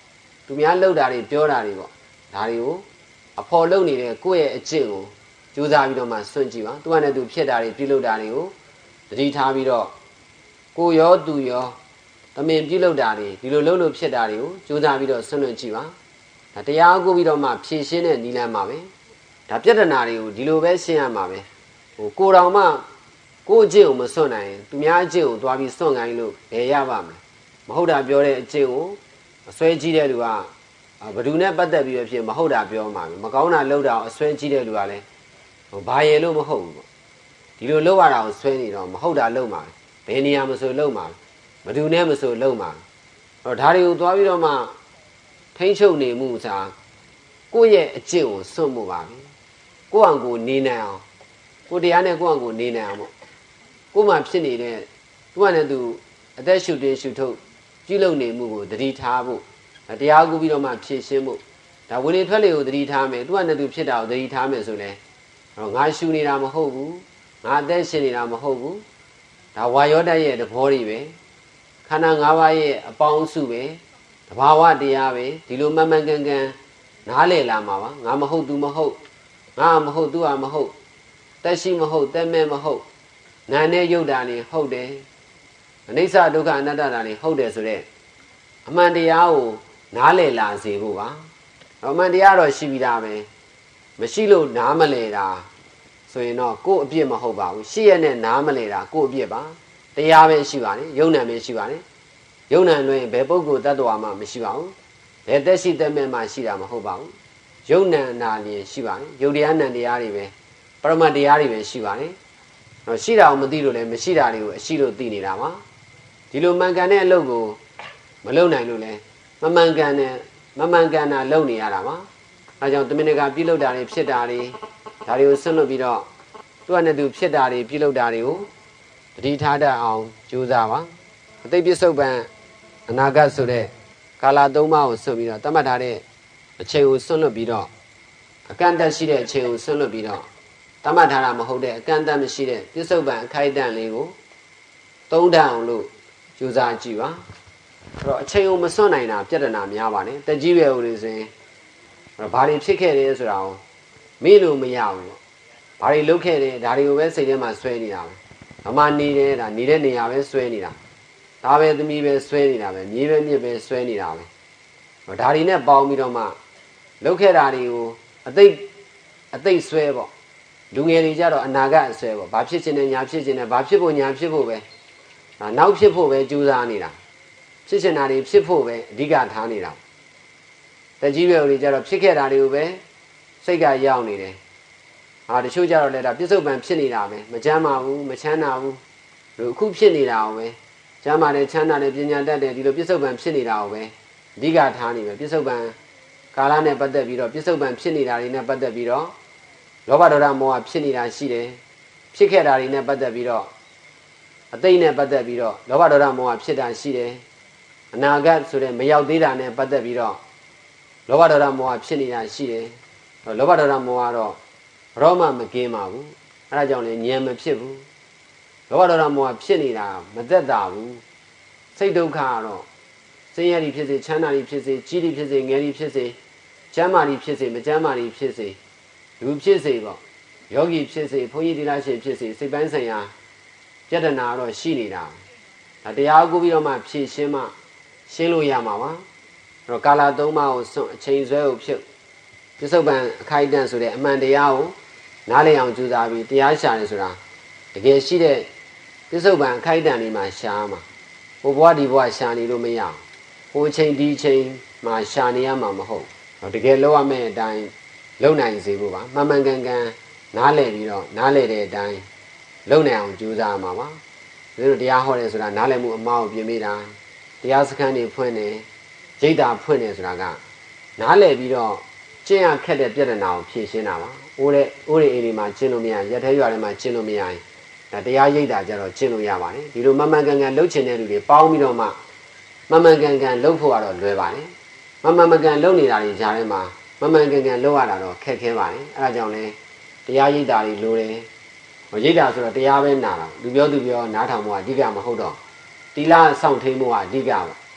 သူများလှုပ်တာတွေပြောတာတွေပေါ့ဒါတွေကိုအဖော်လုပ်နေတဲ့ကိုယ့်ရဲ့အကျင့်ကိုကြိုးစားပြီးတော့မှစွန့်ကြည့်ပါသူကလည်းသူဖြစ်တာတွေပြုလုပ်တာတွေကိုတတိထားပြီးတော့ကိုရောသူရောတမင်ပြုလုပ်တာတွေဒီလိုလုပ်လို့ဖြစ်တာတွေကိုကြိုးစားပြီးတော့စွန့်လွတ်ကြည့်ပါဒါတရားကိုပြီးတော့မှဖြည့်ရှင်းတဲ့နည်းလမ်းပါပဲဒါပြဿနာတွေကိုဒီလိုပဲရှင်းရမှာပဲဟိုကိုတော်မှကိုအကျင့်ကိုမစွန့်နိုင်သူများအကျင့်ကိုသွားပြီးစွန့်ခိုင်းလို့ဘယ်ရပါမလဲမဟုတ်တာပြောတဲ့အကျင့်ကိုအစွဲကြီးတဲ့လူကဘယ်သူနဲ့ပတ်သက်ပြီးတော့ဖြစ်မဟုတ်တာပြောမှာပဲမကောင်းတာလုပ်တာအစွဲကြီးတဲ့လူကလည်းဟိုဘာရယ်လို့မဟုတ်ဘူးပေါ့ဒီလိုလုပ်ရတာကိုဆွဲနေတော့မဟုတ်တာလုပ်မှာဘယ်နေရာမဆိုလုပ်မှာဘယ်သူနဲ့မဆိုလုပ်မှာအဲ့တော့ဒါတွေကိုသွားပြီးတော့မှထိန်းချုပ်နေမှုစားကိုယ့်ရဲ့အကျင့်ကိုစွန့်မှုပါပဲကိုယ့်အောင်ကိုနေနိုင်အောင်ကိုတရားနဲ့ကိုယ့်အောင်ကိုနေနိုင်အောင်ပေါ့ကိုယ်မှဖြစ်နေတဲ့သူကလည်းသူအသက်ရှူတင်ရှူထုတ်ပြုလုပ်နေမှုကိုတတိထားဖို့တရားကူပြီးတော့မှဖြည့်ရှင်းဖို့ဒါဝင်လေထွက်လေကိုတတိထားမယ်သူကလည်းသူဖြစ်တာကိုတတိထားမယ်ဆိုလဲငါရှူနေတာမဟုတ်ဘူးငါအသက်ရှင်နေတာမဟုတ်ဘူးဒါဝါယောဓာတ်ရဲ့သဘောတွေပဲခန္ဓာ၅ပါးရဲ့အပေါင်းစုပဲတဘာဝတရားပဲဒီလိုမှန်မှန်ကန်ကန်နားလည်လာမှာပါငါမဟုတ်သူမဟုတ်ငါမဟုတ်သူဟာမဟုတ်တက်ရှိမဟုတ်တက်မဲ့မဟုတ်နာနဲ့ယုတ်တာနေဟုတ်တယ်အနိစ္စဒုက္ခအနတ္တတာနေဟုတ်တယ်ဆိုတော့အမှန်တရားကိုနားလည်လာစေဖို့ပါအမှန်တရားတော့ရှိပြီးသားပဲမရှိလို့နားမလဲတာဆိုရင်တော့ကိုယ့်အပြစ်မဟုတ်ပါဘူးရှိရတဲ့နားမလဲတာကိုယ့်အပြစ်ပါတရားပဲရှိပါတယ်ယုံနာပဲရှိပါတယ်ယုံနာလွင်ဘယ်ပုဂ္ဂိုလ်တ attva မှမရှိပါဘူးဘယ်သက်ရှိသက်မဲ့မှရှိတာမဟုတ်ပါဘူးယုံနာနာလျင်ရှိပါတယ်ယုတ်တရားနံတရားတွေပဲပရမတ်တရားတွေပဲရှိပါတယ်တော့ရှိတာကိုမသိလို့လည်းမရှိတာတွေကိုအရှိလို့သိနေတာပါဒီလိုမှန်ကန်တဲ့အလုပ်ကိုမလုပ်နိုင်လို့လဲမမှန်ကန်တဲ့မမှန်ကန်တာလုပ်နေရတာပါအဲကြောင့်တမင်တကာပြုလုပ်တာတွေဖြစ်တာတွေဒါတွေကိုဆွတ်လွတ်ပြီးတော့သူ့အနေနဲ့သူဖြစ်တာတွေပြုလုပ်တာတွေကိုတတိထားတတ်အောင်ကြိုးစားပါအသိပစ္စုပန်အနာဂတ်ဆိုတဲ့ကာလသုံးပါးကိုဆွတ်ပြီးတော့တတ်မှတ်ထားတဲ့အချိန်ကိုဆွတ်လွတ်ပြီးတော့အကန့်အသတ်ရှိတဲ့အချိန်ကိုဆွတ်လွတ်ပြီးတော့တတ်မှတ်ထားတာမဟုတ်တဲ့အကန့်အသတ်မရှိတဲ့ပစ္စုပန်အခိုက်အတန့်လေးကိုသုံးတတ်အောင်လို့ကြိုးစားကြည့်ပါအဲ့တော့အချိန်ကိုမဆွတ်နိုင်တာပြဿနာများပါနဲ့တက်ကြီးရွယ်ဦးတွေဆိုရင်ဘာတွေဖြစ်ခဲ့တယ်ဆိုတာကိုမေ့လို့မရဘူးဘာတွေလုပ်ခဲ့တယ်ဒါတွေကိုပဲစိတ်ထဲမှာဆွဲနေတာပဲအမှနေတယ်ဒါနေတဲ့နေရာပဲဆွဲနေတာဒါပဲသမီးပဲဆွဲနေတာပဲမြေပဲမြစ်ပဲဆွဲနေတာပဲဒါတွေနဲ့ပေါင်းပြီးတော့မှလုပ်ခဲ့တာတွေကိုအသိအသိဆွဲပေါ့လူငယ်တွေကြတော့အနာဂတ်အဆွဲပေါ့ဘာဖြစ်ချင်တယ်ညာဖြစ်ချင်တယ်ဘာဖြစ်ဖို့ညာဖြစ်ဖို့ပဲနောက်ဖြစ်ဖို့ပဲကြိုးစားနေတာဖြစ်ချင်တာတွေဖြစ်ဖို့ပဲအဓိကထားနေတာတကြီးရွယ်တွေကြတော့ဖြစ်ခဲ့တာတွေကိုပဲစိတ်ကရောက်နေတယ်ဟာတချို့ကြတော့လည်းဒါပြစ္ဆုတ်ပံဖြစ်နေတာပဲမချမ်းပါဘူးမချမ်းသာဘူးလူအခုဖြစ်နေတာအောင်ပဲချမ်းသာတယ်ချမ်းသာတယ်ပညာတတ်တယ်ဒီလိုပြစ္ဆုတ်ပံဖြစ်နေတာအောင်ပဲအဓိကထားနေပဲပြစ္ဆုတ်ပံကာလနဲ့ပတ်သက်ပြီးတော့ပြစ္ဆုတ်ပံဖြစ်နေတာတွေနဲ့ပတ်သက်ပြီးတော့လောဘဒေါသမောဟဖြစ်နေတာရှိတယ်ဖြစ်ခဲ့တာတွေနဲ့ပတ်သက်ပြီးတော့အသိနဲ့ပတ်သက်ပြီးတော့လောဘဒေါသမောဟဖြစ်တာရှိတယ်အနာဂတ်ဆိုတဲ့မရောက်သေးတာနဲ့ပတ်သက်ပြီးတော့လောဘဒေါသမောဟဖြစ်နေတာရှိတယ်လောဘဒေါသမောဟတော့ရောမှမကင်းပါဘူးအဲဒါကြောင့်လည်းဉာဏ်မဖြစ်ဘူးလောဘဒေါသမောဟဖြစ်နေတာမသက်သာဘူးစိတ်ဒုက္ခကတော့ဆင်းရဲတွေဖြစ်စေချမ်းသာတွေဖြစ်စေကြီးတွေဖြစ်စေငယ်တွေဖြစ်စေကျမ်းမာတွေဖြစ်စေမကျမ်းမာတွေဖြစ်စေလူဖြစ်စေပေါ့ယောဂီဖြစ်စေဘုန်းကြီးတရားရှင်ဖြစ်စေစိတ်ပိုင်းဆိုင်ရာပြဿနာတော့ရှိနေတာဒါတရားကိုပြီးတော့မှဖြည့်ရှင်းမှရှင်းလို့ရမှာပါအဲ့တော့ကာလသုံးပါးကိုစွန့်အချိန်ဆွဲကိုဖြုတ်ပြစ္ဆုတ်ပံအခိုက်အတန့်ဆိုတဲ့အမှန်တရားကိုနားလည်အောင်ကြိုးစားပြီးတရားရှာတယ်ဆိုတာတကယ်ရှိတဲ့ပြစ္ဆုတ်ပံအခိုက်အတန့်လေးမှာရှာမှာဟိုဘဝဒီဘဝရှာနေလို့မရအောင်ဟိုချိန်ဒီချိန်မှာရှာနေရမှာမဟုတ်တကယ်လောက်ရမယ့်အတိုင်းလုံနိုင်စေဖို့ပါမှန်မှန်ကန်ကန်နားလည်ပြီးတော့နားလည်တဲ့အတိုင်းလုံနိုင်အောင်ကြိုးစားမှာပါဒီလိုတရားဟောတယ်ဆိုတာနားလည်မှုအမှားကိုပြင်မိတာတရားစခန်းတွေဖွင့်နေရိတ်တာဖွင့်နေဆိုတာကနားလည်ပြီးတော့ကျင့်ရခက်တဲ့ပြဿနာကိုဖြေရှင်းတာပါအိုးတဲ့အိုးတွေအိမ်တွေမှာကျင့်လို့မရရက်ထဲရွာထဲမှာကျင့်လို့မရရင်ဒါတရားရိတ်တာကြတော့ကျင့်လို့ရပါတယ်ဒီလိုမှန်မှန်ကန်ကန်လှုပ်ချင်တဲ့လူတွေပေါင်းပြီးတော့မှမှန်မှန်ကန်ကန်လှုပ်ဖို့ကတော့လွယ်ပါတယ်မှန်မှန်ကန်လှုပ်နေတာတွေကြားထဲမှာမှန်မှန်ကန်ကန်လှုပ်ရတာတော့ခက်ခဲပါတယ်အဲဒါကြောင့်လဲတရားရိတ်တာတွေလိုတယ်ရိတ်တာဆိုတော့တရားပဲနာတာလူပြောသူပြောနားထောင်မှုကအဓိကမဟုတ်တော့တိလစောင့်ထိန်မှုကအဓိကပါ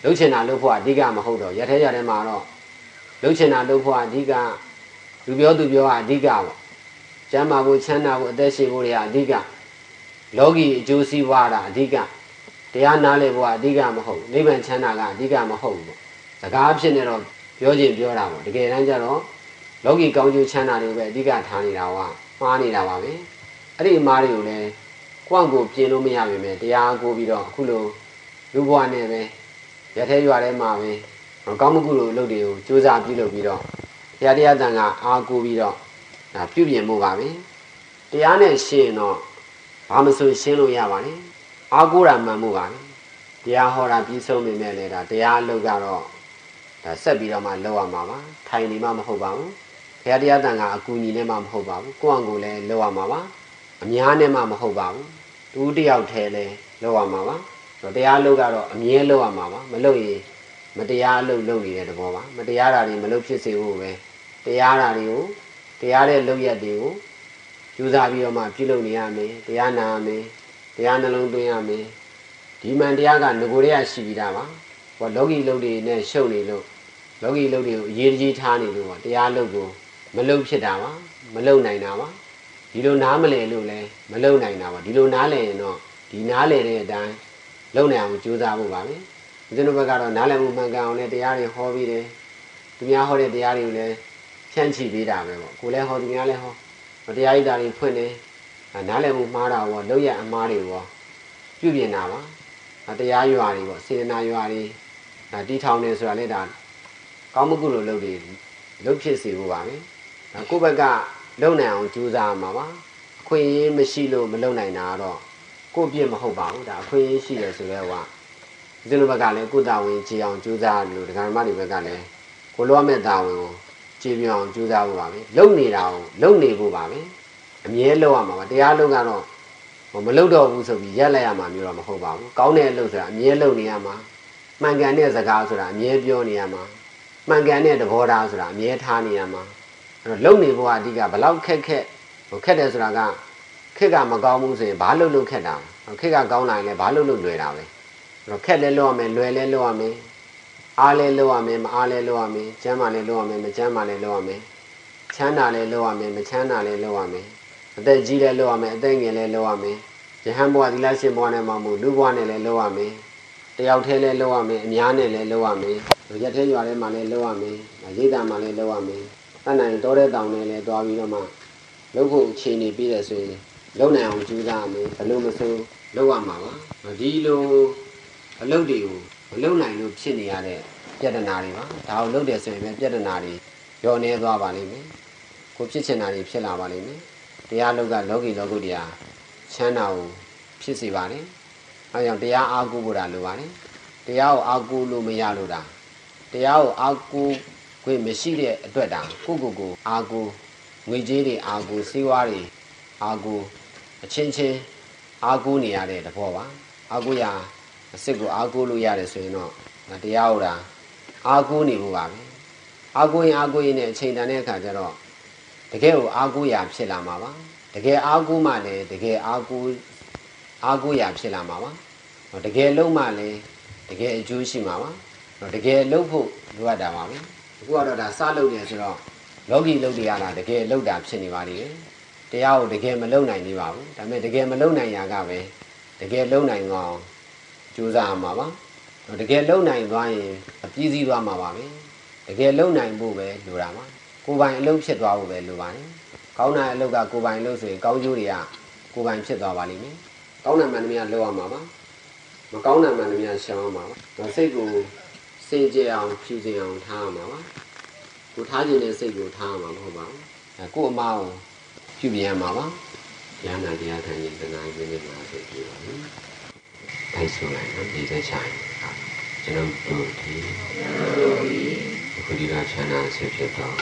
လှုပ်ချင်တာလှုပ်ဖို့အဓိကမဟုတ်တော့ရထဲရထဲမှာတော့လှုပ်ချင်တာလှုပ်ဖို့အဓိကလူပြောသူပြောအဓိကပေါ့ကျမ်းမာဖို့ချမ်းသာဖို့အသက်ရှင်ဖို့တွေအဓိကလောကီအကျိုးစီးပွားတာအဓိကတရားနားလည်ဖို့အဓိကမဟုတ်နိဗ္ဗာန်ချမ်းသာကအဓိကမဟုတ်ဘူးပေါ့စကားဖြစ်နေတော့ပြောခြင်းပြောတာပေါ့တကယ်တမ်းကျတော့လောကီကောင်းကျိုးချမ်းသာတွေပဲအဓိကထားနေတာကမှားနေတာပါပဲအဲ့ဒီအမှားတွေကိုလည်းကိုယ့်ကိုပြင်လို့မရပါပဲတရားကိုပြီးတော့အခုလိုလူဘဝနဲ့ပဲရထဲရွာထဲမှာပဲကောင်းမှုကုသိုလ်အလုပ်တွေကိုစူးစမ်းပြုလုပ်ပြီးတော့တရားတရားတန်ခါအားကိုပြီးတော့ဒါပြုပြင်မှုပါပဲတရားနဲ့ရှင်းတော့ဘာမဆိုရှင်းလို့ရပါနဲ့အားကိုးတာမှန်မှုပါပဲတရားဟောတာပြီးဆုံးနေမဲ့လေဒါတရားအလုပ်ကတော့ဒါဆက်ပြီးတော့မှလုပ်ရမှာပါထိုင်နေမှမဟုတ်ပါဘူးတရားတရားတန်ခါအကူအညီနဲ့မှမဟုတ်ပါဘူးကိုယ့်အကိုလည်းလုပ်ရမှာပါအများနဲ့မှမဟုတ်ပါဘူးတူတယောက်တည်းလည်းလုပ်ရမှာပါတရားအလုပ်ကတော့အမြဲလုပ်ရမှာပါမလုပ်ရင်မတရားအလုပ်လုပ်နေတဲ့သဘောပါမတရားတာတွေမလုပ်ဖြစ်စေဖို့ပဲတရားတာတွေကိုတရားတဲ့လုပ်ရက်တွေကိုယူစားပြီးတော့မှပြုလုပ်နေရမယ်တရားနာရမယ်တရားနှလုံးသွင်းရမယ်ဒီမှန်တရားကငကိုရဲရှိပြီးသားပါဟောလောကီလုပ်တွေနဲ့ရှုပ်နေလို့လောကီလုပ်တွေကိုအရေးကြီးထားနေလို့ပေါ့တရားလုပ်ကိုမလုပ်ဖြစ်တာပါမလုပ်နိုင်တာပါဒီလိုနားမလည်လို့လည်းမလုပ်နိုင်တာပါဒီလိုနားလည်ရင်တော့ဒီနားလည်တဲ့အတိုင်းလုပ်နိုင်အောင်ကြိုးစားဖို့ပါပဲဦးဇင်းတို့ဘက်ကတော့နားလည်မှုမှန်ကန်အောင်လည်းတရားတွေဟောပြီးတယ်သူများဟောတဲ့တရားတွေကိုလည်းဖြန့်ချိပေးတာပဲပေါ့ကိုလည်းဟောသူများလည်းဟောတရားဤတာတွေဖွင့်တယ်နားလည်မှုမှားတာရောလောက်ရအမှားတွေရောပြုပြင်တာပါတရားရွာတွေပေါ့စေတနာရွာတွေတီထောင်နေဆိုတာလေဒါကောင်းမှုကုသိုလ်လုပ်တွေလုပ်ဖြစ်စေဖို့ပါပဲကိုယ့်ဘက်ကလုံနိုင်အောင်ကြိုးစားမှာပါအခွင့်အရေးမရှိလို့မလုံနိုင်တာတော့ကိုယ့်ပြစ်မဟုတ်ပါဘူးဒါအခွင့်အရေးရှိတယ်ဆိုတော့ကဒီလိုဘက်ကလည်းကိုယ်တာဝန်ကြည်အောင်ကြိုးစားလို့ဒကာမတွေဘက်ကလည်းကိုလိုရမယ့်တာဝန်ကိုကြည်ပြောင်းကြိုးစားဖို့ပါပဲလုံနေတာကိုလုံနေဖို့ပါပဲအမြဲလုံရမှာပါတရားလုံကတော့မလုံတော့ဘူးဆိုပြီးရက်လိုက်ရမှာမျိုးတော့မဟုတ်ပါဘူးကောင်းတဲ့အလုပ်ဆိုတာအမြဲလုံနေရမှာမှန်ကန်တဲ့စကားဆိုတာအမြဲပြောနေရမှာမှန်ကန်တဲ့သဘောထားဆိုတာအမြဲထားနေရမှာအဲ့တော့လုံနေဖို့ကအဓိကဘလောက်ခက်ခက်ဟိုခက်တယ်ဆိုတာကခက်ကမကောင်းဘူးဆိုရင်ဘာလို့လုံခက်တာခက်ကကောင်းလာရင်လည်းဘာလို့လုံလွယ်တာပဲအဲ့တော့ခက်လဲလုံရမယ်လွယ်လဲလုံရမယ်အားလဲလုံရမယ်မအားလဲလုံရမယ်ကျမ်းမာလဲလုံရမယ်မကျမ်းမာလဲလုံရမယ်ချမ်းသာလဲလုံရမယ်မချမ်းသာလဲလုံရမယ်အသက်ကြီးလဲလုံရမယ်အသက်ငယ်လဲလုံရမယ်ယဟန်ဘဝသီလရှင်ဘဝနဲ့မှမဟုတ်လူဘဝနဲ့လဲလုံရမယ်တယောက်တည်းလဲလုံရမယ်အများနဲ့လဲလုံရမယ်ရက်ထဲရွာထဲမှာလဲလုံရမယ်ရိတ်တာမှာလဲလုံရမယ်တတ်နိုင်တောတဲ့တောင်နဲ့လဲသွားပြီးတော့မှလုံဖို့အခြေအနေပြည့်တယ်ဆိုရင်လုံနိုင်အောင်ကြိုးစားရမယ်ဘလို့မဆိုလုံရမှာပါဒီလိုအလုပ်တွေကိုမလုံနိုင်လို့ဖြစ်နေရတဲ့ပြဿနာတွေပါဒါကိုလုပ်တယ်ဆိုရင်ပဲပြဿနာတွေရောနေသွားပါလိမ့်မယ်ကိုဖြစ်ချင်တာတွေဖြစ်လာပါလိမ့်မယ်တရားလောကလောကီလောကုတ္တရာချမ်းသာကိုဖြစ်စေပါလေအဲကြောင့်တရားအားကိုးဖို့တာလိုပါလေတရားကိုအားကိုးလို့မရလို့တာတရားကိုအားကိုးခွင့်မရှိတဲ့အတွက်တာကိုကိုကိုအားကိုးငွေကြေးတွေအားကိုးစေဝါးတွေအားကိုးအချင်းချင်းအားကိုးနေရတဲ့သဘောပါအားကိုးရအစ်စ်ကိုအားကိုးလို့ရတယ်ဆိုရင်တော့တရားဟုတ်တာအားကိုးနေဖို့ပါပဲအားကိုးရင်အားကိုးရင်နဲ့အချိန်တန်တဲ့အခါကျတော့တကယ်ကိုအားကိုးရဖြစ်လာမှာပါတကယ်အားကိုးမှလည်းတကယ်အားကိုးအားကိုးရဖြစ်လာမှာပါတကယ်လုံးမှလည်းတကယ်အကျိုးရှိမှာပါတကယ်လုံးဖို့လိုအပ်တာပါပဲအခုကတော့ဒါစလုပ်နေဆိုတော့လောကီလုပ်တွေရတာတကယ်လုပ်တာဖြစ်နေပါလိမ့်မယ်တရားကိုတကယ်မလုပ်နိုင်သေးပါဘူးဒါပေမဲ့တကယ်မလုပ်နိုင်ရာကပဲတကယ်လုပ်နိုင်အောင်ကြိုးစားရမှာပါတကယ်လုံနိုင်သွားရင်အပြည့်စည်သွားမှာပါပဲတကယ်လုံနိုင်ဖို့ပဲလိုတာပါကိုယ်ပိုင်အလုပ်ဖြစ်သွားဖို့ပဲလိုပါတယ်ကောင်းတဲ့အလုပ်ကကိုယ်ပိုင်အလုပ်ဆိုရင်ကောင်းကျိုးတွေကကိုယ်ပိုင်ဖြစ်သွားပါလိမ့်မယ်ကောင်းတဲ့မှန်သမျှလုပ်ရမှာပါမကောင်းတဲ့မှန်သမျှရှောင်ရမှာပါစိတ်ကိုစင်ကြယ်အောင်ဖြူစင်အောင်ထားရမှာပါကိုထားခြင်းနဲ့စိတ်ကိုထားရမှာမဟုတ်ပါဘူးအဲကိုယ်အမအောင်ပြုပြင်ရမှာပါဉာဏ်နဲ့တရားထိုင်ရင်တဏှာရင်းနေမှာဖြစ်ပြီးပါမယ်ထိုက်ဆိုလိုက်နော်ဒီသက်ချင်ကျွန်တော်တို့ဒီအခုဒီကချမ်းသာဆက်ဖြစ်တော့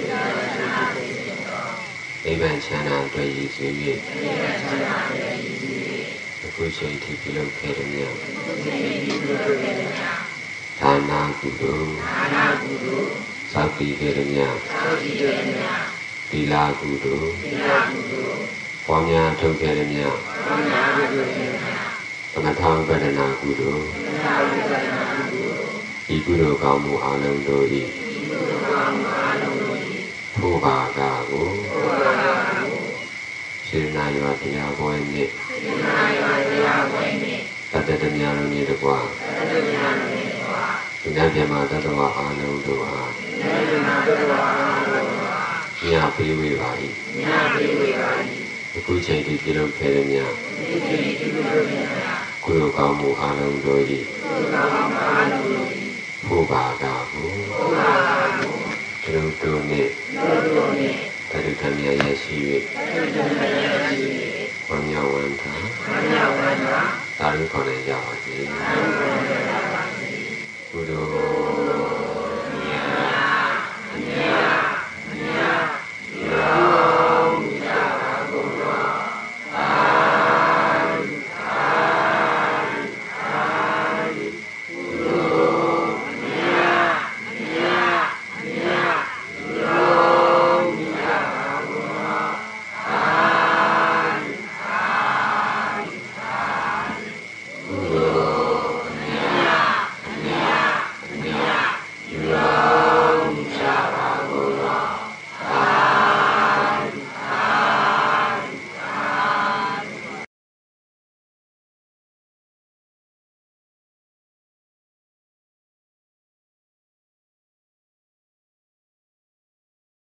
အိဗန်ချမ်းသာအတွက်ရည်စည်၍အခုချိန်ထိပြုလုပ်ခဲ့တဲ့မြောက်ဌာနကုသိုလ်စောင့်တည်ခဲ့တဲ့မြောက်သီလကုသိုလ်ပွားများထုတ်ခဲ့တဲ့မြောက်သမထဝိပဿနာကုသိုလ်ဤကုသိုလ်ကောင်းမှုအလုံးတို့၏ထိုဘာကကိုစေနာရွာတရားပွဲနှင့်တတ္တတများလုံး၏တကွာဉာဏ်ပြမတတ္တဝအလုံးတို့အားညပေးဝေပါ၏အခုချိန်ဒီပြုလုပ်ခဲ့တဲ့များကုသိုလ်ကောင်းမှုအလုံးတို့၏ထိုဘာကကိုသူတို့နှင့်တတ္တများရရှိ၍ဝမ်းမြောက်ဝမ်းသာသာဓုခေါ်နိုင်ကြပါစေ